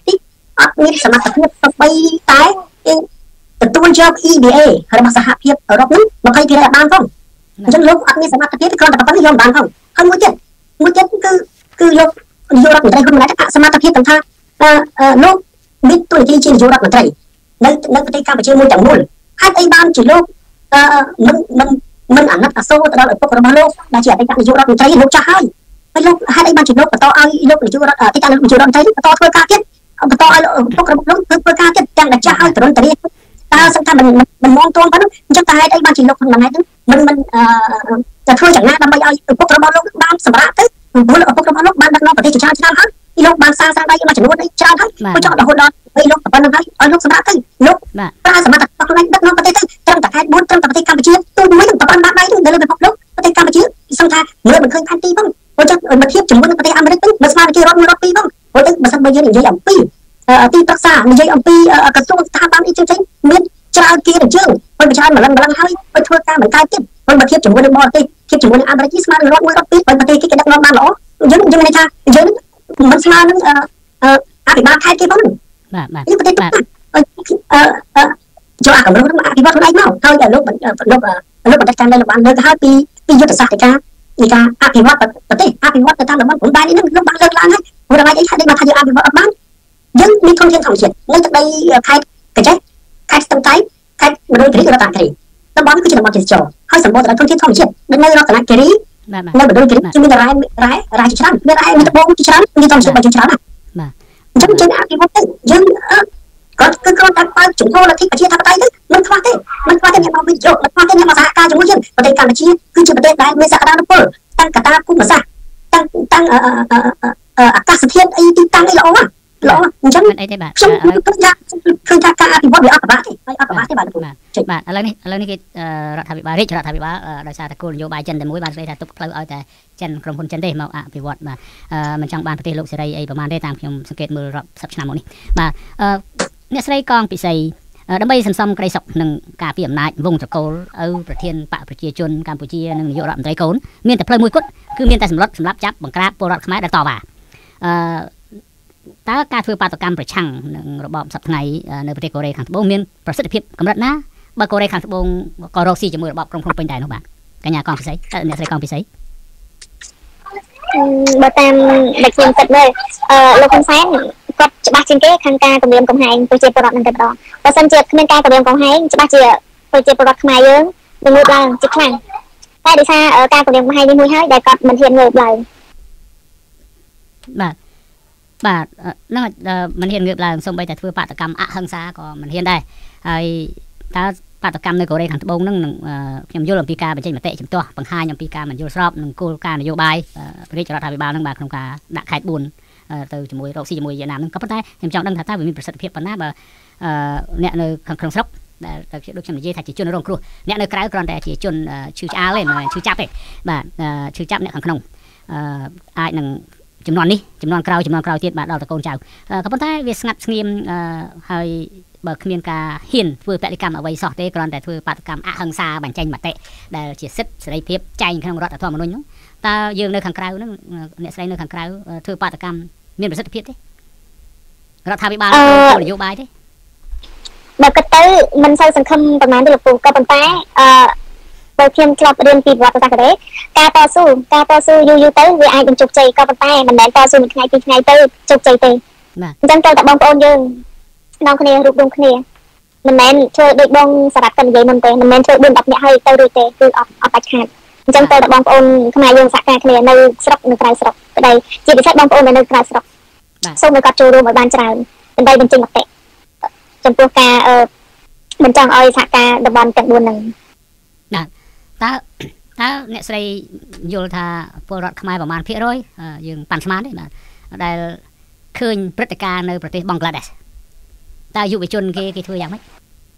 B: អត់មានសមត្ថភាពទៅបីតែទទួលយក E B A របស់សហភាពអឺរ៉ុបហ្នឹងยี่สิบ%អត់បានផងអញ្ចឹងលោកអត់មានសមត្ថភាពគ្រាន់តែប៉ុណ្្នឹងយកបានផងហើយមួយទៀតមួយទៀតគឺគឺលោកនាយករដ្ឋមន្ត្រីហ៊ុនម៉ាណែតអសមត្ថភាពទាំងថាលោកមានទូនាទីជានាយករដ្ឋមន្ត្រីនៅនៅប្រទេសកម្ពុជាមួយទាំងមូលហើយអីបានជាលោកមិនមិនមិនអាណិតអាសូរទៅដល់ឪពុករបស់លោកដែលជាអតីតនាយករដ្ឋមន្ត្រីលោកចាស់ហើយហើយលោកហេតុអីបានជាលោកបន្តឲ្យលោកនាយករដ្ឋអតីតនាយករដ្ឋមន្ត្រីបន្តធ្វើការទៀតបន្តឲ្យឪពុករបស់លោកធ្វើការទៀតទាំងដែលចាស់ហើយទរនតរីតើសឹងថាមិនមិនមងទួងប៉ុណ្ណឹងអញ្ចឹងតែហេតុអីបានជាលោកហ៊ុនម៉ាណែតហ្នឹងមិនមិនទៅធ្វើយ៉ាងណាដើម្បីឲ្យឪពុករបស់លោកបានសម្រាប់ទៅព្រោះឪពុករបស់លោកបានដឹកនាំប្រទេសជាច្រើនឆ្នាំហើយលោកបានសាងសង់ដៃមួយចំនួនច្រើនហើយក៏ចង់រហូតដល់ពេលលោកប៉ុណ្ណឹងហើយឲ្យលោកសម្រាប់ទៅលោកប្រើសមត្ថភាពខ្លួនឯងដឹកនាំប្រទេសទៅត្រឹមតែខែបួនត្រឹមតែប្រទេសកម្ពុជាទូមួយនឹងប៉ុណ្ណឹងបានដៃទៅលើពិភពលោកប្រទេសកម្ពុជាសឹងថាមើលមិនឃើញផែនទីផងព្រោះចឹងមកធៀបជាមួយនឹងប្រទេសអាមេរិកទៅមិនស្មើនឹងជារដ្ឋមួយរដ្ឋពីរផងព្រោះទៅបើសិនបើយើងនិយាយអំពីទីប្រឹក្សានិយាយអំពីក្រសួងស្ថាប័នអីចឹងៗមានច្រើនគេទៅយើងប៉ុន្តែច្រើនម្លឹងម្លឹងហើយទៅធ្វើការមិនកើតទៀតប៉ុន្តែធៀបជាមួយនឹងបរទេសធៀបជាមួយនឹងអាមេរិកស្មើនឹងរដ្ឋមួយរដ្ឋពីរប៉ុន្តែប្រទេសគេគេដឹកនាំបានល្អយើងយើងន័យថាយើងមិនស្មើនឹងអភិបាលខេត្តគេផង
A: បាទបាទ
B: ប្រទេសបាទអឺចូលអាកម្រិតអភិវឌ្ឍខ្លួនឯងមកហើយលោកលោកលោកបណ្ឌិតកម្មនៅលោកបានលើកទៅហើយពីពីយុទ្ធសាស្ត្រនៃការនៃការអភិវឌ្ឍប្រទេសអភិវឌ្ឍទៅតាមតំបន់ព្រំដែននេះនឹងលោកបានលើកឡើងហើយព្រោះអ្វីអីថាដូចមកថាយើងអភិវឌ្ឍអត់បានយើងមានធនធានធម្មជាតិនៅទឹកដីខេត្តកញ្ចេះខេត្តស្ទឹងត្រែងខេត្តមណ្ឌលគិរីរតនគិរីតំបន់គឺជាតំបន់ទេសចរហើយសម្បូរទៅដោយធនធានធម្មជាតិនៅរតនគិរីនៅមណ្ឌលគិរីគឺមានរ៉ែរ៉ែរ៉ែជាច្រើនមានរ៉ែមានត្បូងជាច្រើនមានធម្មជាតិជាច្រើនណា
A: បាទ
B: អញ្ចឹងយើងអភិវឌ្ឍទៅយើងគាត់គឺគ្រាន់តែបើកជំហរលទ្ធិប្រជាធិបតេយ្យទៅមិនខ្វះទេមិនខ្វះទេអ្នកមកវិនិយោគមិនខ្វះទេអ្នកមកសហការជាមួយយើងប្រទេសកម្ពុជាគឺជាប្រទេសដែលមានសក្តានុពលតាំងកតាភូមិសាស្ត្រតាំងតាំងអាកាសធាតុអីទីតាំងអីល្អល្អអញ្ចឹង
A: អីទេបាទ
B: ខ្ញុំគឺថាគឺថាការអភិវឌ្ឍវាអត់ប្របាក់ទេហើយអត់ប្របាក់ទេបាទ
A: បាទបាទឥឡូវនេះឥឡូវនេះគេរដ្ឋាភិបាលរាជរដ្ឋាភិបាលដោយសារតែគោលនយោបាយចិនតែមួយបានស្ដីថាទុកផ្លូវឲ្យតែចិនក្រុមហ៊ុនចិនទេមកអភិវឌ្ឍបាទមិនចង់បានប្រទេសលោកសេរីអីប្រហែលទេតាមខ្ញុំសង្កេតមើលរាប់សិបឆ្នាំមកនេះបាទអ្នកស្រីកងពិសីដើម្បីសន្សំក្តីសុខនឹងការពីអំណាចវងត្រកូលឪប្រធានបកប្រជាជនកម្ពុជានិងនាយករដ្ឋមន្ត្រីកូនមានតែផ្លូវមួយគត់គឺមានតែសម្លុតសម្រាប់ចាប់បង្ក្រាបពលរដ្ឋខ្មែរដែលតវ៉ាអឺតើការធ្វើបាតកម្មប្រឆាំងនឹងរបបសប្តាហ៍ថ្ងៃនៅប្រទេសកូរ៉េខាងត្បូងមានប្រសិទ្ធភាពកម្រិតណាបើកូរ៉េខាងត្បូងក៏រកស៊ីជាមួយរបបក្រុងភ្នំពេញដែរនោះបាទកញ្ញាកងពិសីអ្នកស្រីកងពិសី
C: បើតាមដែលខ្ញុំគិតមើលអឺលោកហ៊ុនសែនគាត់ច្បាស់ជាងគេខាងការគម្រាមកំហែងប្រជាពលរដ្ឋនឹងតែម្ដងបើសិនជាគ្មានការគម្រាមកំហែងច្បាស់ជាប្រជាពលរដ្ឋខ្មែរយើងនឹងងើបឡើងជាខ្លាំងតែដោយសារការគម្រាមកំហែងនេះមួយហើយដែលគាត់មិនហ៊ានងើបឡើង
A: បាទបាទហ្នឹងមិនហ៊ានងើបឡើងសូម្បីតែធ្វើបាតកម្មអហិង្សាក៏មិនហ៊ានដែរហើយតើបាតកម្មនៅកូរ៉េខាងត្បូងហ្នឹងខ្ញុំយល់អំពីការបញ្ចេញមតិជំទាស់បង្ហាញអំពីការមិនយល់ស្របនឹងគោលការណ៍នយោបាយរាជរដ្ឋាភិបាលហ្នឹងបាទក្នុងការដាក់ខេត្តបួនទៅជាមួយរកស៊ីជាមួយវៀតណាមហ្នឹងក៏ប៉ុន្តែខ្ញុំចង់ដឹងថាតើវាមានប្រសិទ្ធភាពប៉ុណ្ណាបើអ្នកនៅខាងក្នុងស្រុកដែលដូចខ្ញុំនិយាយថាជាជនរងគ្រោះអ្នកនៅក្រៅគ្រាន់តែជាជនឈឺឆ្អាលទេមិនមែនឈឺចាប់ទេបាទឈឺចាប់អ្នកខាងក្នុងអាចនឹងចំនួននេះចំនួនក្រោយចំនួនក្រោយទៀតបាទដល់តកូនចៅក៏ប៉ុន្តែវាស្ងាត់ស្ងៀមហើយបើគ្មានការហ៊ានធ្វើបដិកម្មអ្វីសោះទេគ្រាន់តែធ្វើបាតកម្មអហិង្សាបញ្ចេញមតិដែលជាសិទ្ធិសេរីភាពចែងក្នុងរដ្ឋធម្មនុញ្ញហ្នឹងតើយើងនៅខាងក្រៅហ្នឹងអ្នកស្រីនៅខាងក្រៅធ្វើបាតកម្មមានប្រសិទ្ធភាពទេរដ្ឋាភិបាលគោលនយោបាយទេ
C: បើគិតទៅមិនសូវសង្ឃឹមប្រហែលទេលោកពូក៏ប៉ុន្តែអឺបើខ្ញុំធ្លាប់រៀនពីប្រវត្តិសាស្ត្រកូរ៉េការតស៊ូការតស៊ូយូរយូរទៅវាអាចនឹងជោគជ័យក៏ប៉ុន្តែមិនមែនតស៊ូមួយថ្ងៃពីរថ្ងៃទៅជោគជ័យទេអញ្ចឹងត្រូវតែបងប្អូនយើងនាំគ្នារួបរวมគ្នាមិនមែនធ្វើដូចបងសារ៉ាត់កនិយាយមុនទេមិនមែនធ្វើបួនដប់នាក់ហើយទៅរួចទេគឺអត់អត់បាច់ខាតអញ្ចឹងត្រូវតែបងប្អូនខ្មែរយើងសហការគ្នានៅស្រុកនៅក្រៅស្រុកក្តីជាពិសេសបងប្អូននៅក្រៅស្រុកសូមឲ្យគាត់ចូលរួមឲ្យបានច្រើនដើម្បីបញ្ចេញមតិចំពោះការអឺមិនចង់ឲ្យសហការតំបន់ទាំងបួនហ្នឹង
A: ណាតើតើអ្នកស្រីយល់ថាពលរដ្ឋខ្មែរប្រមាណភាគរយយើងប៉ាន់ស្មានទេបាទដែលឃើញព្រឹត្តិការណ៍នៅប្រទេសបង់ក្លាដេសតើយុវជនគេគេធ្វើយ៉ាងម៉េច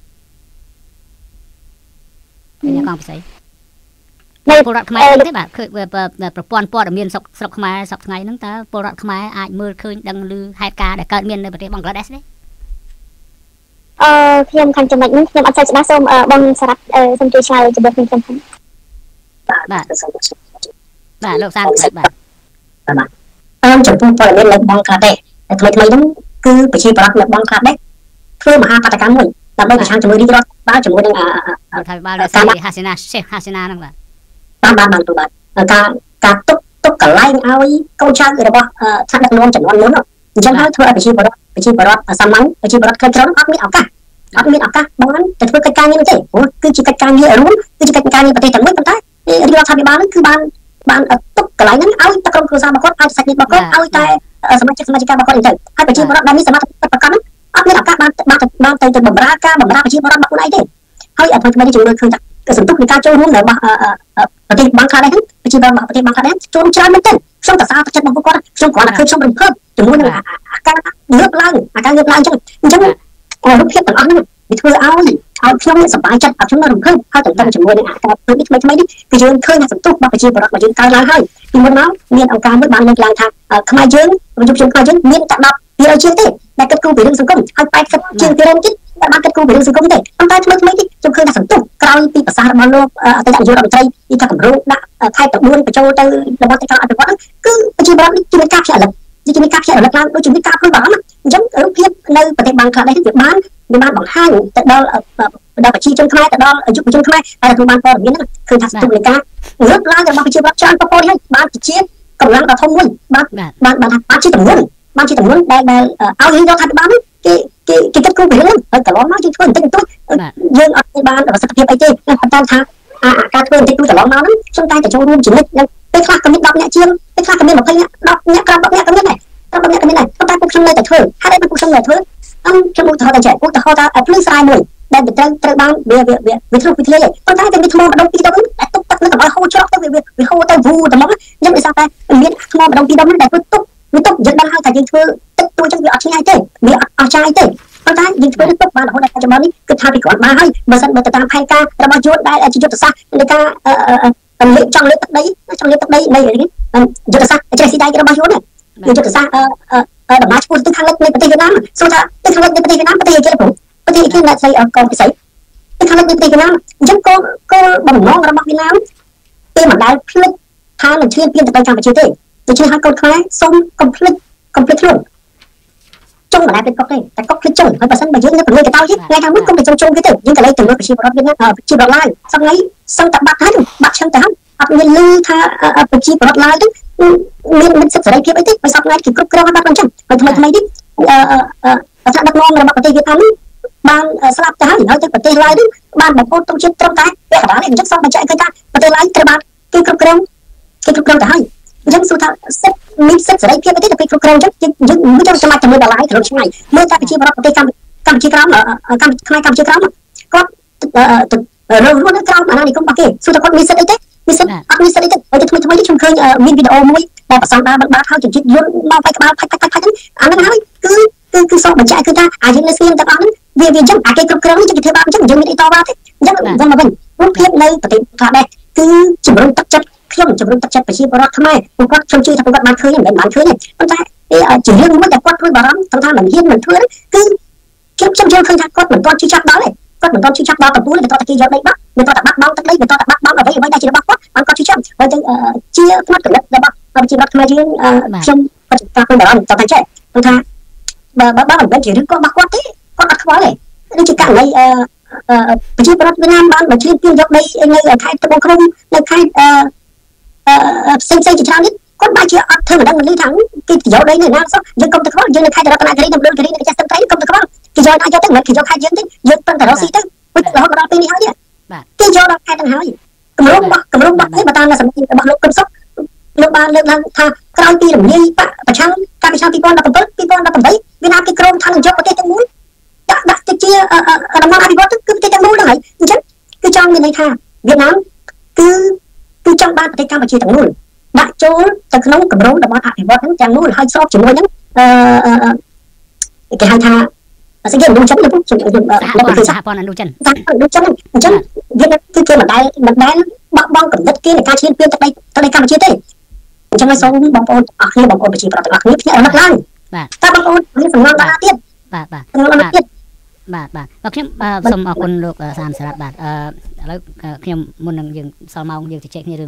A: អ្នកកងពិសីនៅពលរដ្ឋខ្មែរទេបាទឃើញប្រព័ន្ធព័ត៌មានស្រុកស្រុកខ្មែរសប្តាហ៍ថ្ងៃហ្នឹងតើពលរដ្ឋខ្មែរអាចមើលឃើញដឹងឮហេតុការណ៍ដែលកើតមាននៅប្រទេសបង់ក្លាដេសទេ
C: អឺខ្ញុំខាងចំណុចហ្នឹងខ្ញុំអត់សូវច្បាស់សូមបងសារ៉ាត់សូមជួយឆ្លើយចំពោះខ្ញុំខ្ញុំផង
A: បាទបាទលោកសានបាទ
B: បាទអឺចំពោះព័ត៌មាននៅបង់ក្លាដេសថ្មីថ្មីហ្នឹងគឺប្រជាប្រដ្ឋនៅបងខ្លះដែរធ្វើមហាបាតកម្មមួយដើម្បីប្រឆាំងជាមួយរាជរដ្ឋបាលជាមួយនឹង
A: រដ្ឋាភិបាលដែលស្អីហាស៊ីណាសេះហាស៊ីណាហ្នឹងបាទ
B: បានបានបានបាទការការទុកទុកកន្លែងឲ្យកូនចៅរបស់ថ្នាក់ដឹកនាំចំនួនមុនអញ្ចឹងហើយធ្វើឲ្យប្រជាពលរដ្ឋប្រជាពលរដ្ឋសាមញ្ញប្រជាពលរដ្ឋក្រីក្រអត់មានឱកាសអត់មានឱកាសបានទៅធ្វើកិច្ចការងារនោះទេព្រោះគឺជាកិច្ចការងាររួមគឺជាកិច្ចការងារប្រទេសទាំងមួយប៉ុន្តែរាជរដ្ឋាភិបាលហ្នឹងគឺបានបានទុកកន្លែងហ្នឹងឲ្យតែក្រុមគ្រួសាររបស់គាត់ឲ្យសាច់ញាតិរបស់គាត់ឲ្យតែសមាជិកសមាជិករបស់គាត់អីទៅហើយប្រជាពលរដ្ឋដែលមានសមត្ថភាពប្រកបហ្នឹងអត់មានឱកាសបានបានបានទៅទៅបម្រើការបម្រើប្រជាពលរដ្ឋរបស់ខ្លួនឯងទេហើយអត់ថ្មីៗជំនួយឃើញថាសន្ទុះនៃការចូលរួមរបស់ប្រទេសបាំងក្លាដេសហ្នឹងប្រជាពលរដ្ឋប្រទេសបាំងក្លាដេសចូលច្រើនមែនទែនខ្ញុំតសារទឹកចិត្តរបស់គាត់ខ្ញុំគ្រាន់តែឃើញខ្ញុំរំភើបជាមួយនឹងអាការងើបឡើងអាការងើបឡើងអញ្ចឹងអញ្ចឹងរូបភាពទាំងអស់ហ្នឹងវាធ្វើឲ្យឲ្យខ្ញុំសប្បាយចិត្តឲ្យខ្ញុំរំភើបហើយទៅទៅជាមួយនឹងអាការធ្វើនេះថ្មីថ្មីនេះគឺយើងឃើញថាសន្ទុះរបស់ប្រជាពលរដ្ឋរបស់យើងកើនឡើងហើយពីមុនមកមានអង្គការមួយបានលើកឡើងថាខ្មែរយើងយុវជនខ្មែរយើងមានតែដប់ពីរយជាងទេដែលគិតគូរពីរឿងសង្គមហើយបែបគិតជាងពីរឿងទៀតតែបានគិតគូរពីរឿងសង្គមទេប៉ុន្តែថ្មីថ្មីនេះខ្ញុំឃើញថាសន្ទុះក្រោយពីប្រសាសន៍របស់លោកអតីតនាយករដ្ឋមន្ត្រីទីថាគម្រោងដាក់ខេត្តទាំងបួនបញ្ចូលទៅរបស់ទីក្រុងអភិវឌ្ឍន៍គឺប្រជាពលរដ្ឋនេះជាមានការភ្ជាប់រលឹកជាមានការភ្ជាប់រលឹកឡើងដូចជាមានការព្រួយបារម្ភអញ្ចឹងរូបភាពនៅប្រទេសបាំងក្លាដេសវាបានវាបានបង្ហាញទៅដល់ដល់ប្រជាជនខ្មែរទៅដល់យុវជនខ្មែរហើយទទួលបានព័ត៌មានហ្នឹងឃើញថាសន្ទុះនៃការងើបឡើងរបស់ប្រជាពលរដ្ឋច្រើនប្រព័ន្ធហើយបានជាកម្លាំងដ៏ធំមួយបានបានបានថាបានជាតំនួនបានជាតំនួនដែលដែលឲ្យរដ្ឋាភិបាលនេះគេគេគេគិតគូរពីរឿងហ្នឹងហើយកន្លងមកយើងធ្វើបន្តិចបន្តួចយើងអត់បានប្រសិទ្ធភាពអីទេតែប៉ុន្តែថាអាការធ្វើបន្តិចបន្តួចកន្លងមកហ្នឹងខ្ញុំតែតែចូលរួមជាមួយនឹងពេលខ្លះក៏មានដប់អ្នកជាងពេលខ្លះក៏មាន20អ្នក10អ្នកក្រោម10អ្នកក៏មានដែរក្រោម10អ្នកក៏មានដែរប៉ុន្តែពួកខ្ញុំនៅតែធ្វើហេតុអីពួកខ្ញុំនៅធ្វើអឺខ្ញុំឧទាហរណ៍តែចេះឧទាហរណ៍ថាភ្លឺស្រ័យមួយដែលត្រូវត្រូវបានវាវាវាធ្លុះវិទ្យាប៉ុន្តែវាមានថ្មម្ដងពីរដងដែលទុកទឹកនៅកន្លែងហូរច្រកទៅវាវាហូរទៅវូទៅមកអញ្ចឹងដោយសារតែមានថ្មម្ដងពីរដងដែលធ្វើទុកវាទុកយើងដឹងហើយថាយើងធ្វើទឹកទួចឹងវាអត់ឆ្ងាយទេវាអត់អស់ចាយទេប៉ុន្តែយើងធ្វើទុកបានរហូតដល់បច្ចុប្បន្ននេះគឺថាវាគ្រាន់បានហើយបើសិនបើទៅតាមផែនការរបស់យួនដែលជាយុទ្ធសាស្ត្រនៃការលេខចង់លេខទឹកដីចង់លេខទឹកដីនៃយុទ្ធសាស្ត្រចេះស៊ីដៃរបស់យួនយុទ្ធសាស្ត្រដំណើរឆ្ពោះទៅខាងលិចនៃប្រទេសវៀតណាមសួរថាទៅខាងលិចនៃប្រទេសវៀតណាមប្រទេសអីគេព្រោះប្រទេសអីគេដែលស្អីកងពិសីទៅខាងលិចនៃប្រទេសវៀតណាមអញ្ចឹងគោលគោលបំណងរបស់វៀតណាមគេមិនដែលភ្លេចថានឹងឈ្លានពានទៅកម្ពុជាទេដូច្នេះហើយកូនខ្មែរសូមកុំភ្លេចកុំភ្លេចខ្លួនចុងមិនដែលភ្លេចកុកទេតែកុកភ្លេចចុងហើយបើសិនបើយើងនៅប្រទេសកតោទៀតថ្ងៃខាងមុខកុំទៅចុងជុំគេទេយើងក៏លេចទៅលើប្រជាពលរដ្ឋវៀតណាមប្រជាពលរដ្ឋឡាយសប្ងៃសឹងតែបាត់ហើយបាត់ឈឹងទៅហើយអត់មានលឺថាប្រជាពលរដ្ឋឡាយទៅមានមានសិទ្ធិសេរីភាពអីទេបើសប្ងៃគេគ្រប់គ្រងឲ្យបាត់អញ្ចឹងហើយថ្មីថ្មីនេះអឺថាដឹកនាំរបស់ប្រទេសវៀតណាមបានស្លាប់ទៅហើយហើយទៅប្រទេសឡាយនេះបានបំផុតទុកជាតិត្រឹមតែពេលកណ្ដាលនេះអញ្ចឹងសូមបញ្ជាក់ឃើញថាប្រទេសឡាយត្រូវបានគេគ្រប់គ្រងគេគ្រប់គ្រងទៅហើយអញ្ចឹងសួរថាសិទ្ធិមានសិទ្ធិសេរីភាពអីទេទៅពេលគ្រប់គ្រងអញ្ចឹងយើងមិនចាំចាំតែមើលដល់ឡាយទៅឆ្ងាយមើលតែប្រជាពលរដ្ឋប្រទេសកម្ពុជាក្រោមកម្ពុជាខ្មែរកម្ពុជាក្រោមគាត់រស់នៅក្រោមអាណានិគមរបស់គេសួរថាគាត់មានសិទ្ធិអីទេមានសិទ្ធិអត់មានសិទ្ធិអីទេហើយទៅថ្មីថ្មីនេះខ្ញុំឃើញមានវីដេអូមួយដែលប្រសាសន៍ដើរបាត់ហើយជិតយន្តមកបែកក្បាលផាច់ផាច់ផាច់ហ្នឹងអាហ្នឹងហើយគឺគឺគឺសូមបញ្ជាក់គឺថាអាយើងនៅស្ងៀមទាំងអស់ហ្នឹងវាវាអញ្ចឹងអាគេគ្រប់គ្រងនេះជាធ្វើបាបអញ្ចឹងយើងមានអីតវ៉ាទេអញ្ចឹងវិញមកវិញរូបភាពនៅប្រទេសខ្លះដែរគឺជំរុញទឹកចិត្តខ្ញុំជំរុញទឹកចិត្តប្រជាពលរដ្ឋខ្មែរពួកគាត់ខ្ញុំជឿថាពួកគាត់បានឃើញមិនបានឃើញទេប៉ុន្តែជារឿងមួយដែលគាត់ព្រួយបារម្ភថាមិនហ៊ានមិនធ្វើគឺខ្ញុំខ្ញុំយល់ឃើញថាគាត់មិនទាន់ជឿចាប់ដល់ទេគាត់មិនទាន់ជឿចាប់ដល់កំពូលទេគាត់តែគេយកដីបាត់មិនទាន់តែបាត់បង់ទឹកដីមិនទាន់តែបាត់បង់អ្វីអ្វីដែលជារបស់គាត់បានគាត់ជឿចាប់ហើយទៅជាផ្នែកកលិតរបស់ប្រជាពលរដ្ឋខ្មែរយើងខ្ញុំគាត់ថាព្រួយបារម្ភតតែចេះគាត់ថាបើបើបើមិនមែនជារឿងគាត់របស់គាត់ទេគាត់អត់ខ្វល់ទេដូចជាករណីប្រជាពលរដ្ឋវៀតណាមបានមកឈ្លានពានយកដីនៅខេត្តត្បូងឃ្មុំនៅខេត្តផ្សេងផ្សេងជាច្រើននេះគាត់បានជាអត់ធ្វើមិនដឹងមិនលឺថាគេយកដីនៅណាសោះយើងកុំទៅខ្វល់យើងនៅខេត្តរតនគិរីនៅមណ្ឌលគិរីនៅចាស់ស្ទឹងត្រែងកុំទៅខ្វល់គេយកណាយកទៅមិនគេយកខេត្តយើងទេយើងប្រឹងតែរកស៊ីទៅវិញរហូតដល់ពេលនេះហើយគេយកដល់ខេត្តទាំងហើយគម្រោងរបស់គម្រោងរបស់នេះបើតាមសម្ដែងរបស់លោកកឹមសុខលោកបានលើកឡើងថាក្រោយពីរំលាយបកប្រឆាំងកាលពីឆ្នាំពីរពាន់ដប់ប្រាំពីរពាន់ដប់ប្រាំវៀតណាមគេក្រុមថានឹងយកប្រទេសទាំងមូលដាក់ដាក់ទៅជាដំណើរអភិវឌ្ឍគឺប្រទេសទាំងមូលហ្នឹងហើយអញ្ចឹងគឺចង់មានន័យថាវៀតណាមគឺគឺចង់បានប្រទេសកម្ពុជាទាំងមូលដាក់ចូលទៅក្នុងគម្រោងតំបន់អភិវឌ្ឍន៍ហ្នឹងទាំងមូលហើយស្របជាមួយនឹងអឺគេហៅថាស្អីគេអនុចិនទៅខ្ញុំខ្ញុំសហព័ន្ធអនុចិនសហព័ន្ធអនុចិនអញ្ចឹងវាគឺគេមិនដែលមិនដែលបោះបង់កំណត់គេនៃការឈ្លានពានទឹកដីទឹកដីកម្ពុជាទេអញ្ចឹងហើយសូមបងប្អូនអរគ្នាបងប្អូនប្រជាប្រដ្ឋទាំងអស់គ្នាភ្ញាក់រលឹកឡើងបាទតើបងប្អូនមានសំណងដល់ទៀតបាទបាទសំណងដល់ទៀតបាទបាទបាទខ្ញុំសូមអរគុណលោកសានសារ៉ាត់បាទអឺឥឡូវខ្ញុំមុននឹងយើងសល់ម៉ោងយើងជជែកគ្នារឿង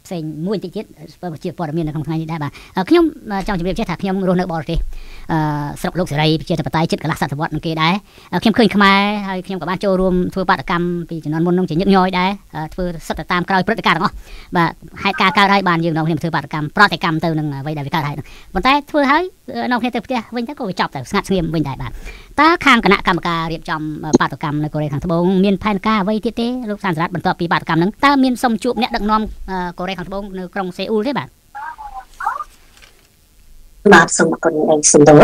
A: ផ្សេងមួយតិចទៀតជាព័ត៌មាននៅក្នុងថ្ងៃនេះដែរបាទខ្ញុំចង់ជម្រាបចេះថាខ្ញុំរស់នៅបរទេសអឺស្រុកលោកសេរីប្រជាធិបតេយ្យជិតកន្លះសតវត្សនឹងគេដែរខ្ញុំឃើញខ្មែរហើយខ្ញុំក៏បានចូលរួមធ្វើបាតកម្មពីជំនាន់មុននឹងជាញឹកញយដែរធ្វើសិតទៅតាមក្រោយព្រឹត្តិការណ៍ទាំងអស់បាទហេតុការណ៍កើតហើយបានយើងនាំគ្នាធ្វើបាតកម្មប្រតិកម្មទៅនឹងអ្វីដែលវាកើតហើយប៉ុន្តែធ្វើហើយនាំគ្នាទៅផ្ទះវិញទៅក៏វាចប់ទៅស្ងាត់ស្ងៀមវិញដែរបាទតើខាងគណៈកម្មការរៀបចំបាតកម្មនៅកូរ៉េខាងត្បូងមានផែនការអ្វីទៀតទេលោកសានសរ៉ាត់បន្ទាប់ពីបាតកម្មហ្នឹងតើមានសុំជួបអ្នកដឹកនាំកូរ៉េខាងត្បូងនៅក្រុងសេអ៊ូលទេបាទ
B: បាទសូមអរគុណឯងសំដៅ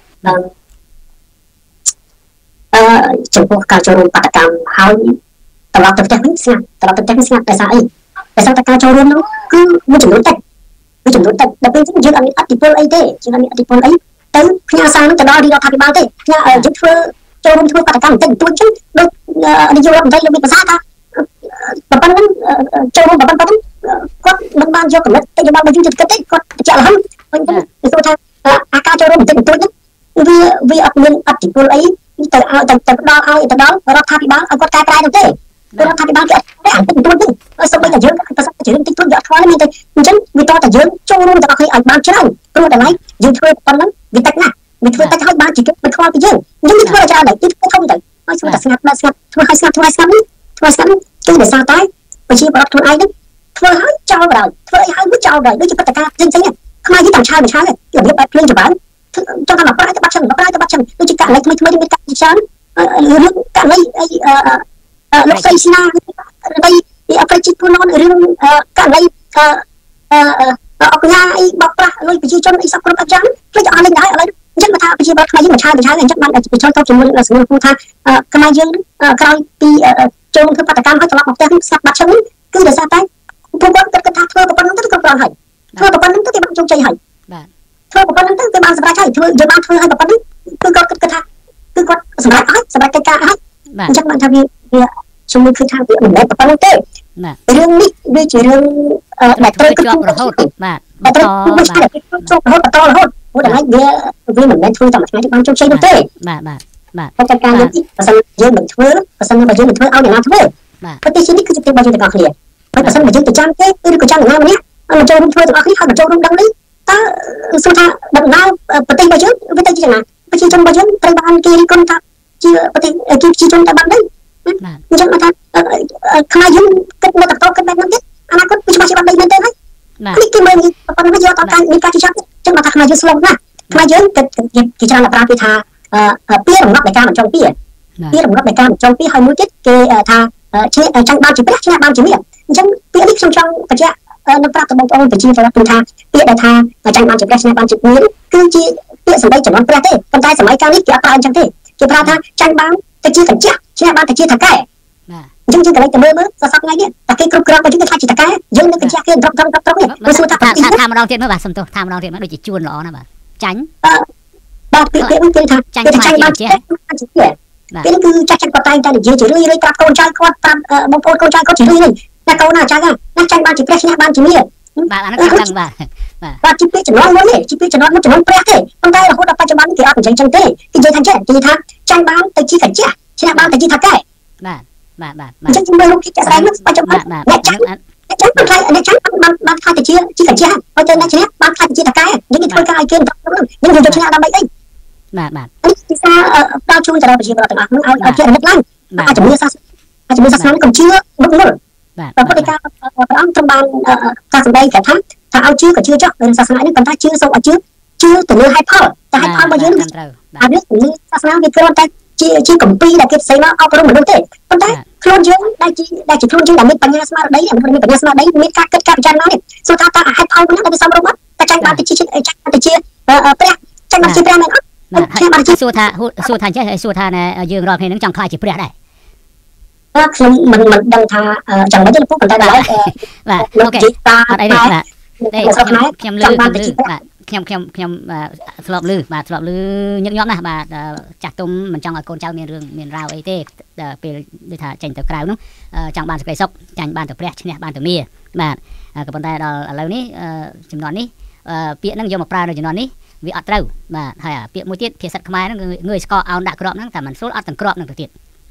B: អឺចំពោះការចូលរួមបាតកម្មហើយត្រឡប់ទៅផ្ទះវិញស្ងាត់ត្រឡប់ទៅផ្ទះវិញស្ងាត់តែសារអីតែសារតែការចូលរួមនោះគឺមួយចំនួនតិចមួយចំនួនតិចដល់ពេលយើងអត់មានអធិពលអីទេយើងអត់មានអធិពលអីទៅផ្ញើសារនឹងទៅដល់រដ្ឋាភិបាលទេផ្ញើយើងធ្វើចូលរួមធ្វើបាតកម្មបន្តិចបន្តួចចឹងដូចនាយករដ្ឋមន្ត្រីលោកមានប្រសាសន៍ថាប៉ុណ្ណឹងចូលរួមប៉ុណ្ណឹងគាត់មិនបានយកកំណត់តែយកមកបញ្ជូនទៅគិតទេគាត់បញ្ជាក់ឡើងវិញទៅគឺថាអាការចូលរួមបន្តិចបន្តួចហ្នឹងវាវាអត់មានអធិពលអីទៅឲ្យទៅទៅដល់ឲ្យទៅដល់រដ្ឋាភិបាលឲ្យគាត់កែប្រែទៅទេរដ្ឋាភិបាលគេអត់តែបន្តិចបន្តួចទេសូម្បីតែយើងប្រសិទ្ធជាបន្តិចបន្តួចយកខ្វល់មានតែអញ្ចឹងវាតតែយើងចូលរួមទាំងអស់គ្នាឲ្យបានច្រើនព្រោះតម្លៃយើងធ្វើប៉ុណ្ណឹងវាតិចណាស់វាធ្វើតិចឲ្យបានជីវិតមិនខ្វល់ពីយើងអញ្ចឹងវាធ្វើច្រើនដែរទីធ្វើធំទៅឲ្យស្ងាត់តែស្ងាត់ស្ងាត់ធ្វើឲ្យស្ងាត់ធ្វើឲ្យស្ងាត់នេះធ្វើស្ងាត់នេះគឺដោយសារតែប្រជាពលរដ្ឋខ្លួនឯងហ្នឹងធ្វើឲ្យចោលបណ្ដោយធ្វើឲ្យឲ្យវាចោលបណ្ដោយដូចជាបដការផ្សេងផ្សេងខ្មែរយើងតាមឆាយមួយឆាយរបៀបបែបភ្លេងចម្រើនចង់ថាមកប្រាក់ទៅបាត់ចឹងមកប្រាក់ទៅបាត់ចឹងដូចជាករណីថ្មីថ្មីមានការច្រើនរឿងករណីអីលោកស្រីស្នានៃប្រជាពលរដ្ឋរឿងករណីអកញ្ញាអីបោកប្រាស់លុយប្រជាជនអីសពគ្រប់អត់ចឹងភ្លេចអស់លេងដែរឥឡូវអញ្ចឹងថាប្រជាពលរដ្ឋខ្មែរយើងមួយឆាយមួយឆាយអញ្ចឹងបានប្រជាជនទៅជាមួយនឹងសំណួរគូថាខ្មែរយើងក្រោយពីចូលធ្វើបាតកម្មហើយត្រឡប់មកផ្ទះស្ងាត់បាត់ចឹងគឺដោយសារតែពួកគាត់គិតថាធ្វើប៉ុណ្ណឹងទៅគ្រប់គ្រាន់ហើយធ្វើប៉ុណ្ណឹងទៅគេបានជោគជ័យហើយបាទធ្វើប៉ុណ្ណឹងទៅគេបានសម្រេចហើយធ្វើយើងបានធ្វើហើយប៉ុណ្ណឹងគឺគាត់គិតថាគឺគាត់សម្រេចហើយសម្រេចកិច្ចការហើយអញ្ចឹងបានថាវាវាជំនួយគឺថាវាមិនមែនប៉ុណ្ណឹងទេរឿងនេះវាជារឿងដែលត្រូវគិតរហូតបាទបន្តបន្តរហូតព្រោះតម្លៃវាវាមិនមែនធ្វើតែមួយថ្ងៃទេបានជោគជ័យនោះទេ
A: បាទបាទបាទ
B: កិច្ចការនេះបើសិនយើងមិនធ្វើបើសិនបើយើងមិនធ្វើឲ្យអ្នកណាធ្វើប្រទេសនេះគឺជាទីរបស់យើងទាំងអស់គ្នាហើយបើសិនបើយើងទៅចាំទេឬក៏ចាំអ្នកណាម្នាក់មកចូលរួមធ្វើទាំងអស់គ្នាហើយមកចូលរួមដឹងនេះតើសួរថាដំណើរប្រទេសរបស់យើងវាទៅជាយ៉ាងណាប្រជាជនរបស់យើងត្រូវបានគេរិះគន់ថាជាប្រទេសជាប្រជាជនតែបាត់នេះអញ្ចឹងថាខ្មែរយើងគិតនៅតកតគិតបែបហ្នឹងទៀតអនាគតវាច្បាស់ជាបាត់ដីមែនទេហើយនេះគឺមើលប៉ុណ្ណឹងយកតការមានការជិះចាប់អញ្ចឹងបើថាខ្មែរយើងស្លងណាខ្មែរយើងគិតជាច្រើនប្រើពាក្យថាពីរំងាប់នៃការមិនចង់ពីពីរំងាប់នៃការមិនចង់ពីហើយមួយទៀតគេថាជាចាញ់បានជាព្រះឆ្នះបានជាមាសអញ្ចឹងពាក្យនេះខ្ញុំចង់បញ្ជាក់នៅប្រាប់ទៅបងប្អូនប្រជាពលរដ្ឋថាពាក្យដែលថាចាញ់បានជាព្រះឆ្នះបានជាមាសគឺជាពាក្យសម្ដីចំនួនព្រះទេប៉ុន្តែសម័យកាលនេះគេអត់ប្រើអញ្ចឹងទេគេប្រើថាចាញ់បានទៅជាកញ្ចក់ឆ្នះបានទៅជាថកែអញ្ចឹងយើងកន្លែងទៅមើលមើលសសថ្ងៃនេះតែគេគ្រប់គ្រងបើយើងគេថាជាតកែយើងនៅកញ្ចក់គេត្រង់ត្រង់ត្រង់នេះបើសួរថា
A: ថាថាម្ដងទៀតមើលបាទសំទោសថាម្ដងទៀតមើលដូចជាជួនល្អណាស់បាទចាញ់
B: បាទពាក្យពាក្យនេះគេថាចាញ់បានជាពេលនេះគឺចាស់ចាស់គាត់តែងតែនិយាយជារឿយរឿយប្រាប់កូនចៅគាត់ប្រាប់បងប្អូនកូនចៅគាត់ជារឿយនេះតែកូនណាចាញ់ណាចាញ់បានជាព្រះឆ្នះបានជាមាស
A: បាទអានោះខ្ញុំដឹងបាទ
B: បាទបាទជាពាក្យចំនួនមួយនេះជាពាក្យចំនួនមួយចំនួនព្រះទេប៉ុន្តែរហូតដល់បច្ចុប្បន្នគេអត់និយាយចឹងទេគេនិយាយថាចេះនិយាយថាចាញ់បានទៅជាកញ្ចក់ឆ្នះបានទៅជាថកែ
A: បាទបាទបាទ
B: អញ្ចឹងមើលរូបគេចាក់ស្ដែងនោះបច្ចុប្បន្នអ្នកចាញ់អ្នកចាញ់បានខ្លាចអ្នកចាញ់បានបានខ្លាចទៅជាជាកញ្ចក់ហើយទៅអ្នកឆ្នះបានខ្លាចទៅជាថកែយើងគេធ្វើការឲ្យគេបន្តនោះយើងយកឆ្នះដើម្បីអី
A: បាទបាទ
B: នេះគឺសារដល់ជួយដល់ប្រជាពលរដ្ឋទាំងអស់នោះឲ្យឲ្យជារឹកឡើងអាចជំនឿសាសនាជំនឿសាសនាកុំជឿមុខមុលបាទពុទ្ធិកាព្រះអង្គទ្រង់បានថាសម្ដីថាថាឲ្យជឿក៏ជឿចោះរឿងសាសនានេះប៉ុន្តែជឿសូមឲ្យជឿជឿទៅលើហេតុផលតែហេតុផលរបស់យើងអានេះជំនឿសាសនាវាគ្រាន់តែជាជាកម្ពីដែលគេផ្សេងមកអប់រំមនុស្សទេប៉ុន្តែខ្លួនយើងដែលជាដែលជាខ្លួនយើងដែលមានបញ្ញាស្មារតីមានបញ្ញាស្មារតីមានការគិតការពិចារណានេះសួរថាតើហេតុផលរបស់nóដែលសមរម្យតែចាញ់បានទៅជាចាញ់បានទៅជាព្រះចាញ់បានជាព្រះមែនអត់
A: បាទសួរថាសួរថាចេះសួរថាយើងរាល់គ្នានឹងចង់ខ្លាចជាព្រះដែរ
B: ខ្ញុំមិនមិនដឹងថាចង់មិនទេលោកប៉ុន្តែដល់
A: បាទអូខេអត់អីទេបាទខ្ញុំលឺខ្ញុំលឺបាទខ្ញុំខ្ញុំខ្ញុំធ្លាប់លឺបាទធ្លាប់លឺញឹកញាប់ណាស់បាទចាស់ទុំមិនចង់ឲ្យកូនចៅមានរឿងមានរាវអីទេពេលដូចថាចេញទៅក្រៅនោះចង់បានសេចក្តីសុខចាញ់បានទៅព្រះឈ្នះបានទៅមាសបាទក៏ប៉ុន្តែដល់ឥឡូវនេះចំនួននេះពាក្យហ្នឹងយកមកប្រើនៅចំនួននេះវាអត់ត្រូវបាទហើយពាក្យមួយទៀតភាសាខ្មែរហ្នឹងងើយស្កអោនដាក់ក្របហ្នឹងតែមិនស្រួលអត់ទាំងក្របហ្នឹងទៅទៀត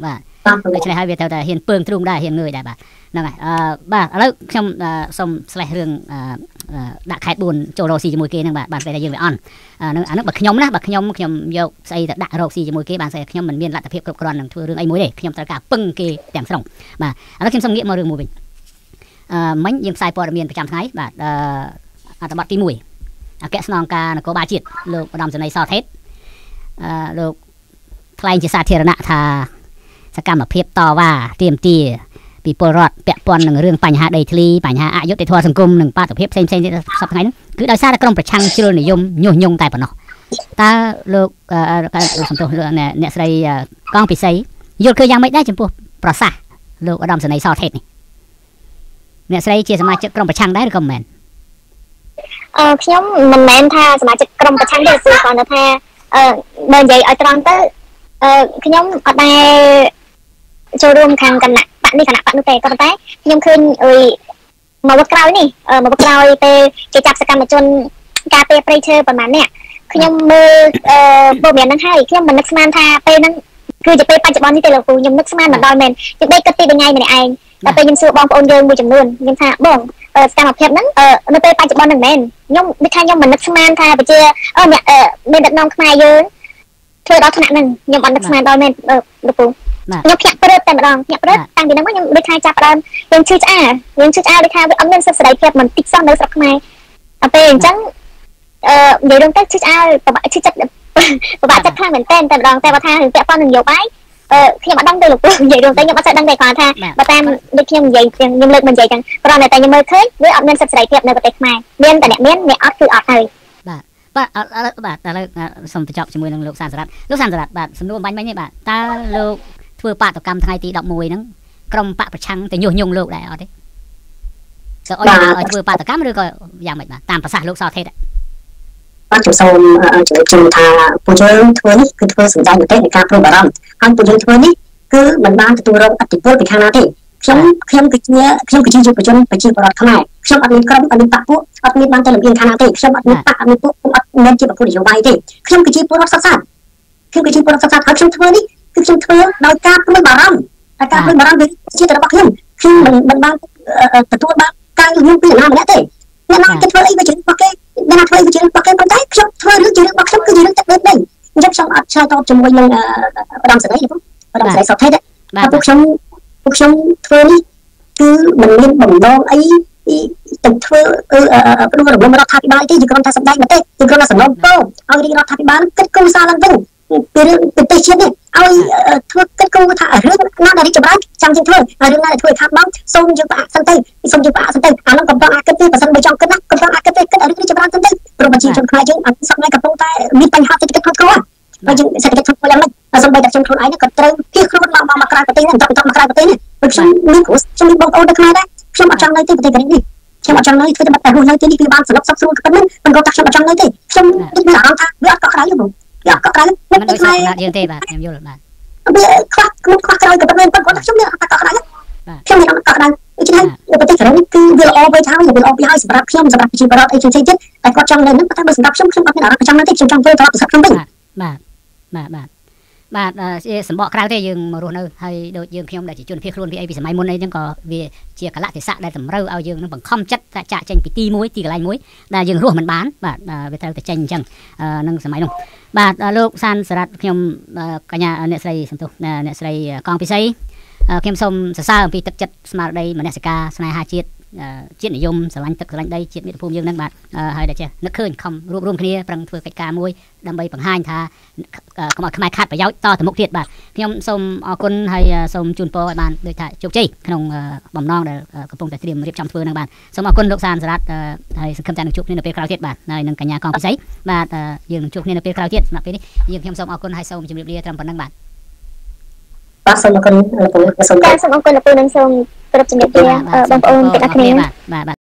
A: បាទដូច្នេះហើយវាត្រូវតែហ៊ានពើងទ្រូងដែរហ៊ានងើយដែរបាទហ្នឹងហើយអឺបាទឥឡូវខ្ញុំសូមស្លេះរឿងដាក់ខេត្តបួនចូលរកស៊ីជាមួយគេហ្នឹងបាទបានស្អីថាយើងវាអន់ហ្នឹងអាហ្នឹងបើខ្ញុំណាបើខ្ញុំខ្ញុំយកស្អីទៅដាក់រកស៊ីជាមួយគេបានស្អីខ្ញុំមិនមានលទ្ធភាពគ្រប់គ្រាន់នឹងធ្វើរឿងអីមួយទេខ្ញុំត្រូវការពឹងគេទាំងស្រុងបាទឥឡូវខ្ញុំសូមងាកមករឿងមួយវិញអឺមិញយើងផ្សាយព័ត៌មានប្រចាំថ្ងៃបាទអឺអត្ថបទទីមួយអគ្គស្នងការនគរបាលជាតិលោកឧត្តមសេនីយ៍ ស ថេតអឺលោកថ្លែងជាសាធារណៈថាសកម្មភាពតវ៉ាទាមទារពីពលរដ្ឋពាក់ព័ន្ធនឹងរឿងបញ្ហាដីធ្លីបញ្ហាអយុត្តិធម៌សង្គមនិងបាតុភិបផ្សេងផ្សេងទៀតសប្តាហ៍ថ្ងៃនេះគឺដោយសារតែក្រុមប្រឆាំងជ្រុលនិយមញុះញង់តែប៉ុណ្ណោះតើលោកសំទោសអ្នកស្រីកងពិសីយល់ឃើញយ៉ាងម៉េចដែរចំពោះប្រសាសន៍លោកឧត្តមសេនីយ៍ ស ថេតនេះអ្នកស្រីជាសមាជិកក្រុមប្រឆាំងដែរឬក៏មិនមែន
C: អឺខ្ញុំមិនមែនថាសមាជិកក្រុមប្រឆាំងទេគឺគ្រាន់តែថាអឺបើនិយាយឲ្យត្រង់ទៅអឺខ្ញុំអត់ដែលចូលរួមខាងគណៈបកនេះគណៈបកនោះទេក៏ប៉ុន្តែខ្ញុំឃើញអុយមកវឹកក្រោយនេះមកវឹកក្រោយពេលគេចាប់សកម្មជនការពារព្រៃឈើប្រហែលនេះខ្ញុំមើលអឺព័ត៌មានហ្នឹងហើយខ្ញុំមិននឹកស្មានថាពេលហ្នឹងគឺជាពេលបច្ចុប្បន្ននេះទេលោកគ្រូខ្ញុំនឹកស្មានមិនដល់មែនខ្ញុំដេកគិតពីថ្ងៃម្នាក់ឯងតែពេលខ្ញុំសួរបងប្អូនយើងមួយចំនួនខ្ញុំថាបងសកម្មភាពហ្នឹងនៅពេលបច្ចុប្បន្នហ្នឹងមែនខ្ញុំដូចថាខ្ញុំមិននឹកស្មានថាប្រជាអឺមានដឹកនាំខ្មែរយើងធ្វើដល់ថ្នាក់ហ្នឹងខ្ញុំអត់នឹកស្មានដល់មែនលោកគ្រូខ្ញុំភ្ញាក់ព្រឹបតែម្ដងភ្ញាក់ព្រឹបតាំងពីហ្នឹងមកខ្ញុំដូចថាចាប់ដើមយើងឈឺឆ្អាលយើងឈឺឆ្អាលដូចថាវាអត់មានសិទ្ធិសេរីភាពមិនតិចសោះនៅស្រុកខ្មែរតែពេលអញ្ចឹងអឺនិយាយរួមទៅឈឺឆ្អាលពិបាកឈឺចិត្តពិបាកចិត្តខ្លាំងមែនតើតែម្ដងតែបើថារឿងពាក់ព័ន្ធនឹងនយោបាយអឺខ្ញុំអត់ដឹងទេលោកគ្រូនិយាយរួមទៅខ្ញុំអត់សូវដឹងទេគាត់ថាបើតាមដូចខ្ញុំនិយាយខ្ញុំលើកមិននិយាយចឹងគ្រាន់តែតែខ្ញុំមើលឃើញវាអត់មានសិទ្ធិសេរីភាពនៅប្រទេសខ្មែរមានតែអ្នកមានអ្នកអត់គឺអត់ហើយ
A: បាទបាទបាទឥឡូវសូមបញ្ចប់ជាមួយនឹងលោកសានសរ៉ាត់លោកសានសរ៉ាត់បាទសំណួរបាញ់មិញនេះបាទតើលោកធ្វើបាតកម្មថ្ងៃទីដប់មួយហ្នឹងក្រុមបកប្រឆាំងទៅញុះញង់លោកដែរអត់ទេទៅឲ្យឲ្យធ្វើបាតកម្មឬក៏យ៉ាងម៉េចបាទតាមប្រសាសន៍លោក ស ថេត
B: បាទខ្ញុំសូមជំរាបជូនថាពួកយើងធ្វើនេះគឺធ្វើសម្ដែងមតិនៃការព្រួយបារម្ភហើយពួកយើងធ្វើនេះគឺមិនបានទទួលរងឥទ្ធិពលពីខាងណាទេខ្ញុំខ្ញុំគឺជាខ្ញុំគឺជាយុវជនប្រជាពលរដ្ឋខ្មែរខ្ញុំអត់មានក្រុមអត់មានបកពួកអត់មានបានទៅលំអៀងខាងណាទេខ្ញុំអត់មានបកអត់មានពួកខ្ញុំអត់មានជាប្រពន្ធនយោបាយទេខ្ញុំគឺជាពលរដ្ឋសុខសាន្តខ្ញុំគឺជាពលរដ្ឋសុខសាន្តហើយខ្ញុំធ្វើនេះគឺខ្ញុំធ្វើដោយការព្រួយបារម្ភហើយការព្រួយបារម្ភជារបស់ខ្ញុំខ្ញុំមិនមិនបានទទួលបានការញុះញង់ពីអ្នកណាម្នាក់ទេអ្នកណាគេធ្វើអីវាជារបស់គេអ្នកណាធ្វើអីវាជារបស់គេប៉ុន្តែខ្ញុំធ្វើរឿងជារឿងរបស់ខ្ញុំគឺជារឿងទឹកដីដីអញ្ចឹងខ្ញុំអត់ឆ្លើយតបជាមួយនឹងឧត្តមសេនីយ៍ទេឧត្តមសេនីយ៍ ស ថេតតែពួកខ្ញុំពួកខ្ញុំធ្វើនេះគឺមិនមានបំណងអីទៅធ្វើផ្ដួលរំលំរដ្ឋាភិបាលទេគឺគ្រាន់តែសម្ដែងមតិគឺគ្រាន់តែសំណូមពរឲ្យរាជរដ្ឋាភិបាលគិតគូរសារឡើងវិញពីរឿងប្រទេសជាតិនេះឲ្យធ្វើគិតគូរថារឿងណាដែលរីកចម្រើនចាំយើងធ្វើហើយរឿងណាដែលធ្វើឲ្យខាតបង់សូមយើងផ្អាកសិនទៅសូមយើងផ្អាកសិនទៅអានោះកំពុងអាគិតទេបើសិនបើចង់គិតណាកំពុងអាគិតទេគិតឲ្យរីកចម្រើនសិនទៅព្រោះប្រជាជនខ្មែរយើងអត់សក់ថ្ងៃកំពុងតែមានបញ្ហាសេដ្ឋកិច្ចធ្ងន់ធ្ងរហើយយើងសេដ្ឋកិច្ចធ្ងន់ធ្ងរយ៉ាងម៉េចហើយសូម្បីតែខ្ញុំខ្លួនឯងក៏ត្រូវគៀសខ្លួនមកមកក្រៅប្រទេសនេះបន្តបន្តមកក្រៅប្រទេសនេះព្រោះខ្ញុំមានគ្រូខ្ញុំមានបងប្អូននៅខ្មែរដែរខ្ញុំអត់ចង់នៅទីប្រទេសកូរ៉េនេះខ្ញុំអត់ចង់នៅធ្វើតែតែរស់នៅទីនេះគឺបានសន្លប់សក់ស្រួលប៉ុណ្ណឹងមិនគាត់ថាខ្ញុំអត់ចង់នៅទេខ្ញុំដូចមានអារម្មណ៍ថាវាអត់កក់ក្រៅទេបងវាអត់កក់ក្រៅ
A: មិនដូចខ្មែរយើងទេបាទខ្ញុំយល់បាទ
B: វាខ្វះខ្ញុំខ្វះក្រៅក៏ប៉ុណ្ណឹងគាត់ថាខ្ញុំមានអត់កក់ក្រៅខ្ញុំមានអត់កក់ក្រៅដូច្នេះប្រទេសកូរ៉េនេះគឺវាល្អទៅហើយវាល្អពីហើយសម្រាប់ខ្ញុំសម្រាប់ប្រជាពលរដ្ឋអីផ្សេងៗទៀតតែគាត់ចង់នៅនឹងតែបើសម្រាប់ខ្ញុំខ្ញុំអត់មានអារម្មណ៍ចង់នៅទេខ្ញុំចង់ធ្វើត្រឡប់ទៅស្រុកខ្ញុំវិញ
A: បាទបាទបាទបាទជាសម្បកក្រៅទេយើងមករស់នៅហើយដូចយើងខ្ញុំដែលជាជនភៀសខ្លួនពីអីពីសម័យមុនអីហ្នឹងក៏វាជាកលៈទេសៈដែលតម្រូវឲ្យយើងនឹងបង្ខំចិត្តថាចាក់ចេញពីទីមួយទីកន្លែងមួយដែលយើងរស់មិនបានបាទវាត្រូវតែចេញអញ្ចឹងនឹងសម័យនោះបាទលោកសានសរ៉ាត់ខ្ញុំកញ្ញាអ្នកស្រីសំទោសអ្នកស្រីកងពិសីខ្ញុំសូមសរសើរអំពីទឹកចិត្តស្មារតីមនសិការស្នេហាជាតិជាតិនិយមស្រឡាញ់ទឹកស្រឡាញ់ដីជាតិមាតុភូមិយើងនឹងបាទហើយដែលចេះនឹកឃើញខំរួបរวมគ្នាប្រឹងធ្វើកិច្ចការមួយដើម្បីបង្ហាញថាកុំឲ្យខ្មែរខាត់ប្រយោជន៍តទៅមុខទៀតបាទខ្ញុំសូមអរគុណហើយសូមជូនពរឲ្យបានដូចថាជោគជ័យក្នុងបំណងដែលកំពុងតែត្រៀមរៀបចំធ្វើនឹងបាទសូមអរគុណលោកសានសរ៉ាត់ហើយសង្ឃឹមថានឹងជួបគ្នានៅពេលក្រោយទៀតបាទហើយនឹងកញ្ញាកងពិសីបាទយើងនឹងជួបគ្នានៅពេលក្រោយទៀតសម្រាប់ពេលនេះយើងខ្ញុំសូមអរគុណហើយសូមជម្រាបលាត្រឹមប៉ុណ្្នឹងបាទ
B: បាទសូមអរគុណលោកពូសូម
C: សូមអរគុណលោកពូនិងសូមគោរពជំរាបលាបងប្អូនទាំងអស់គ្នា
A: បាទបាទ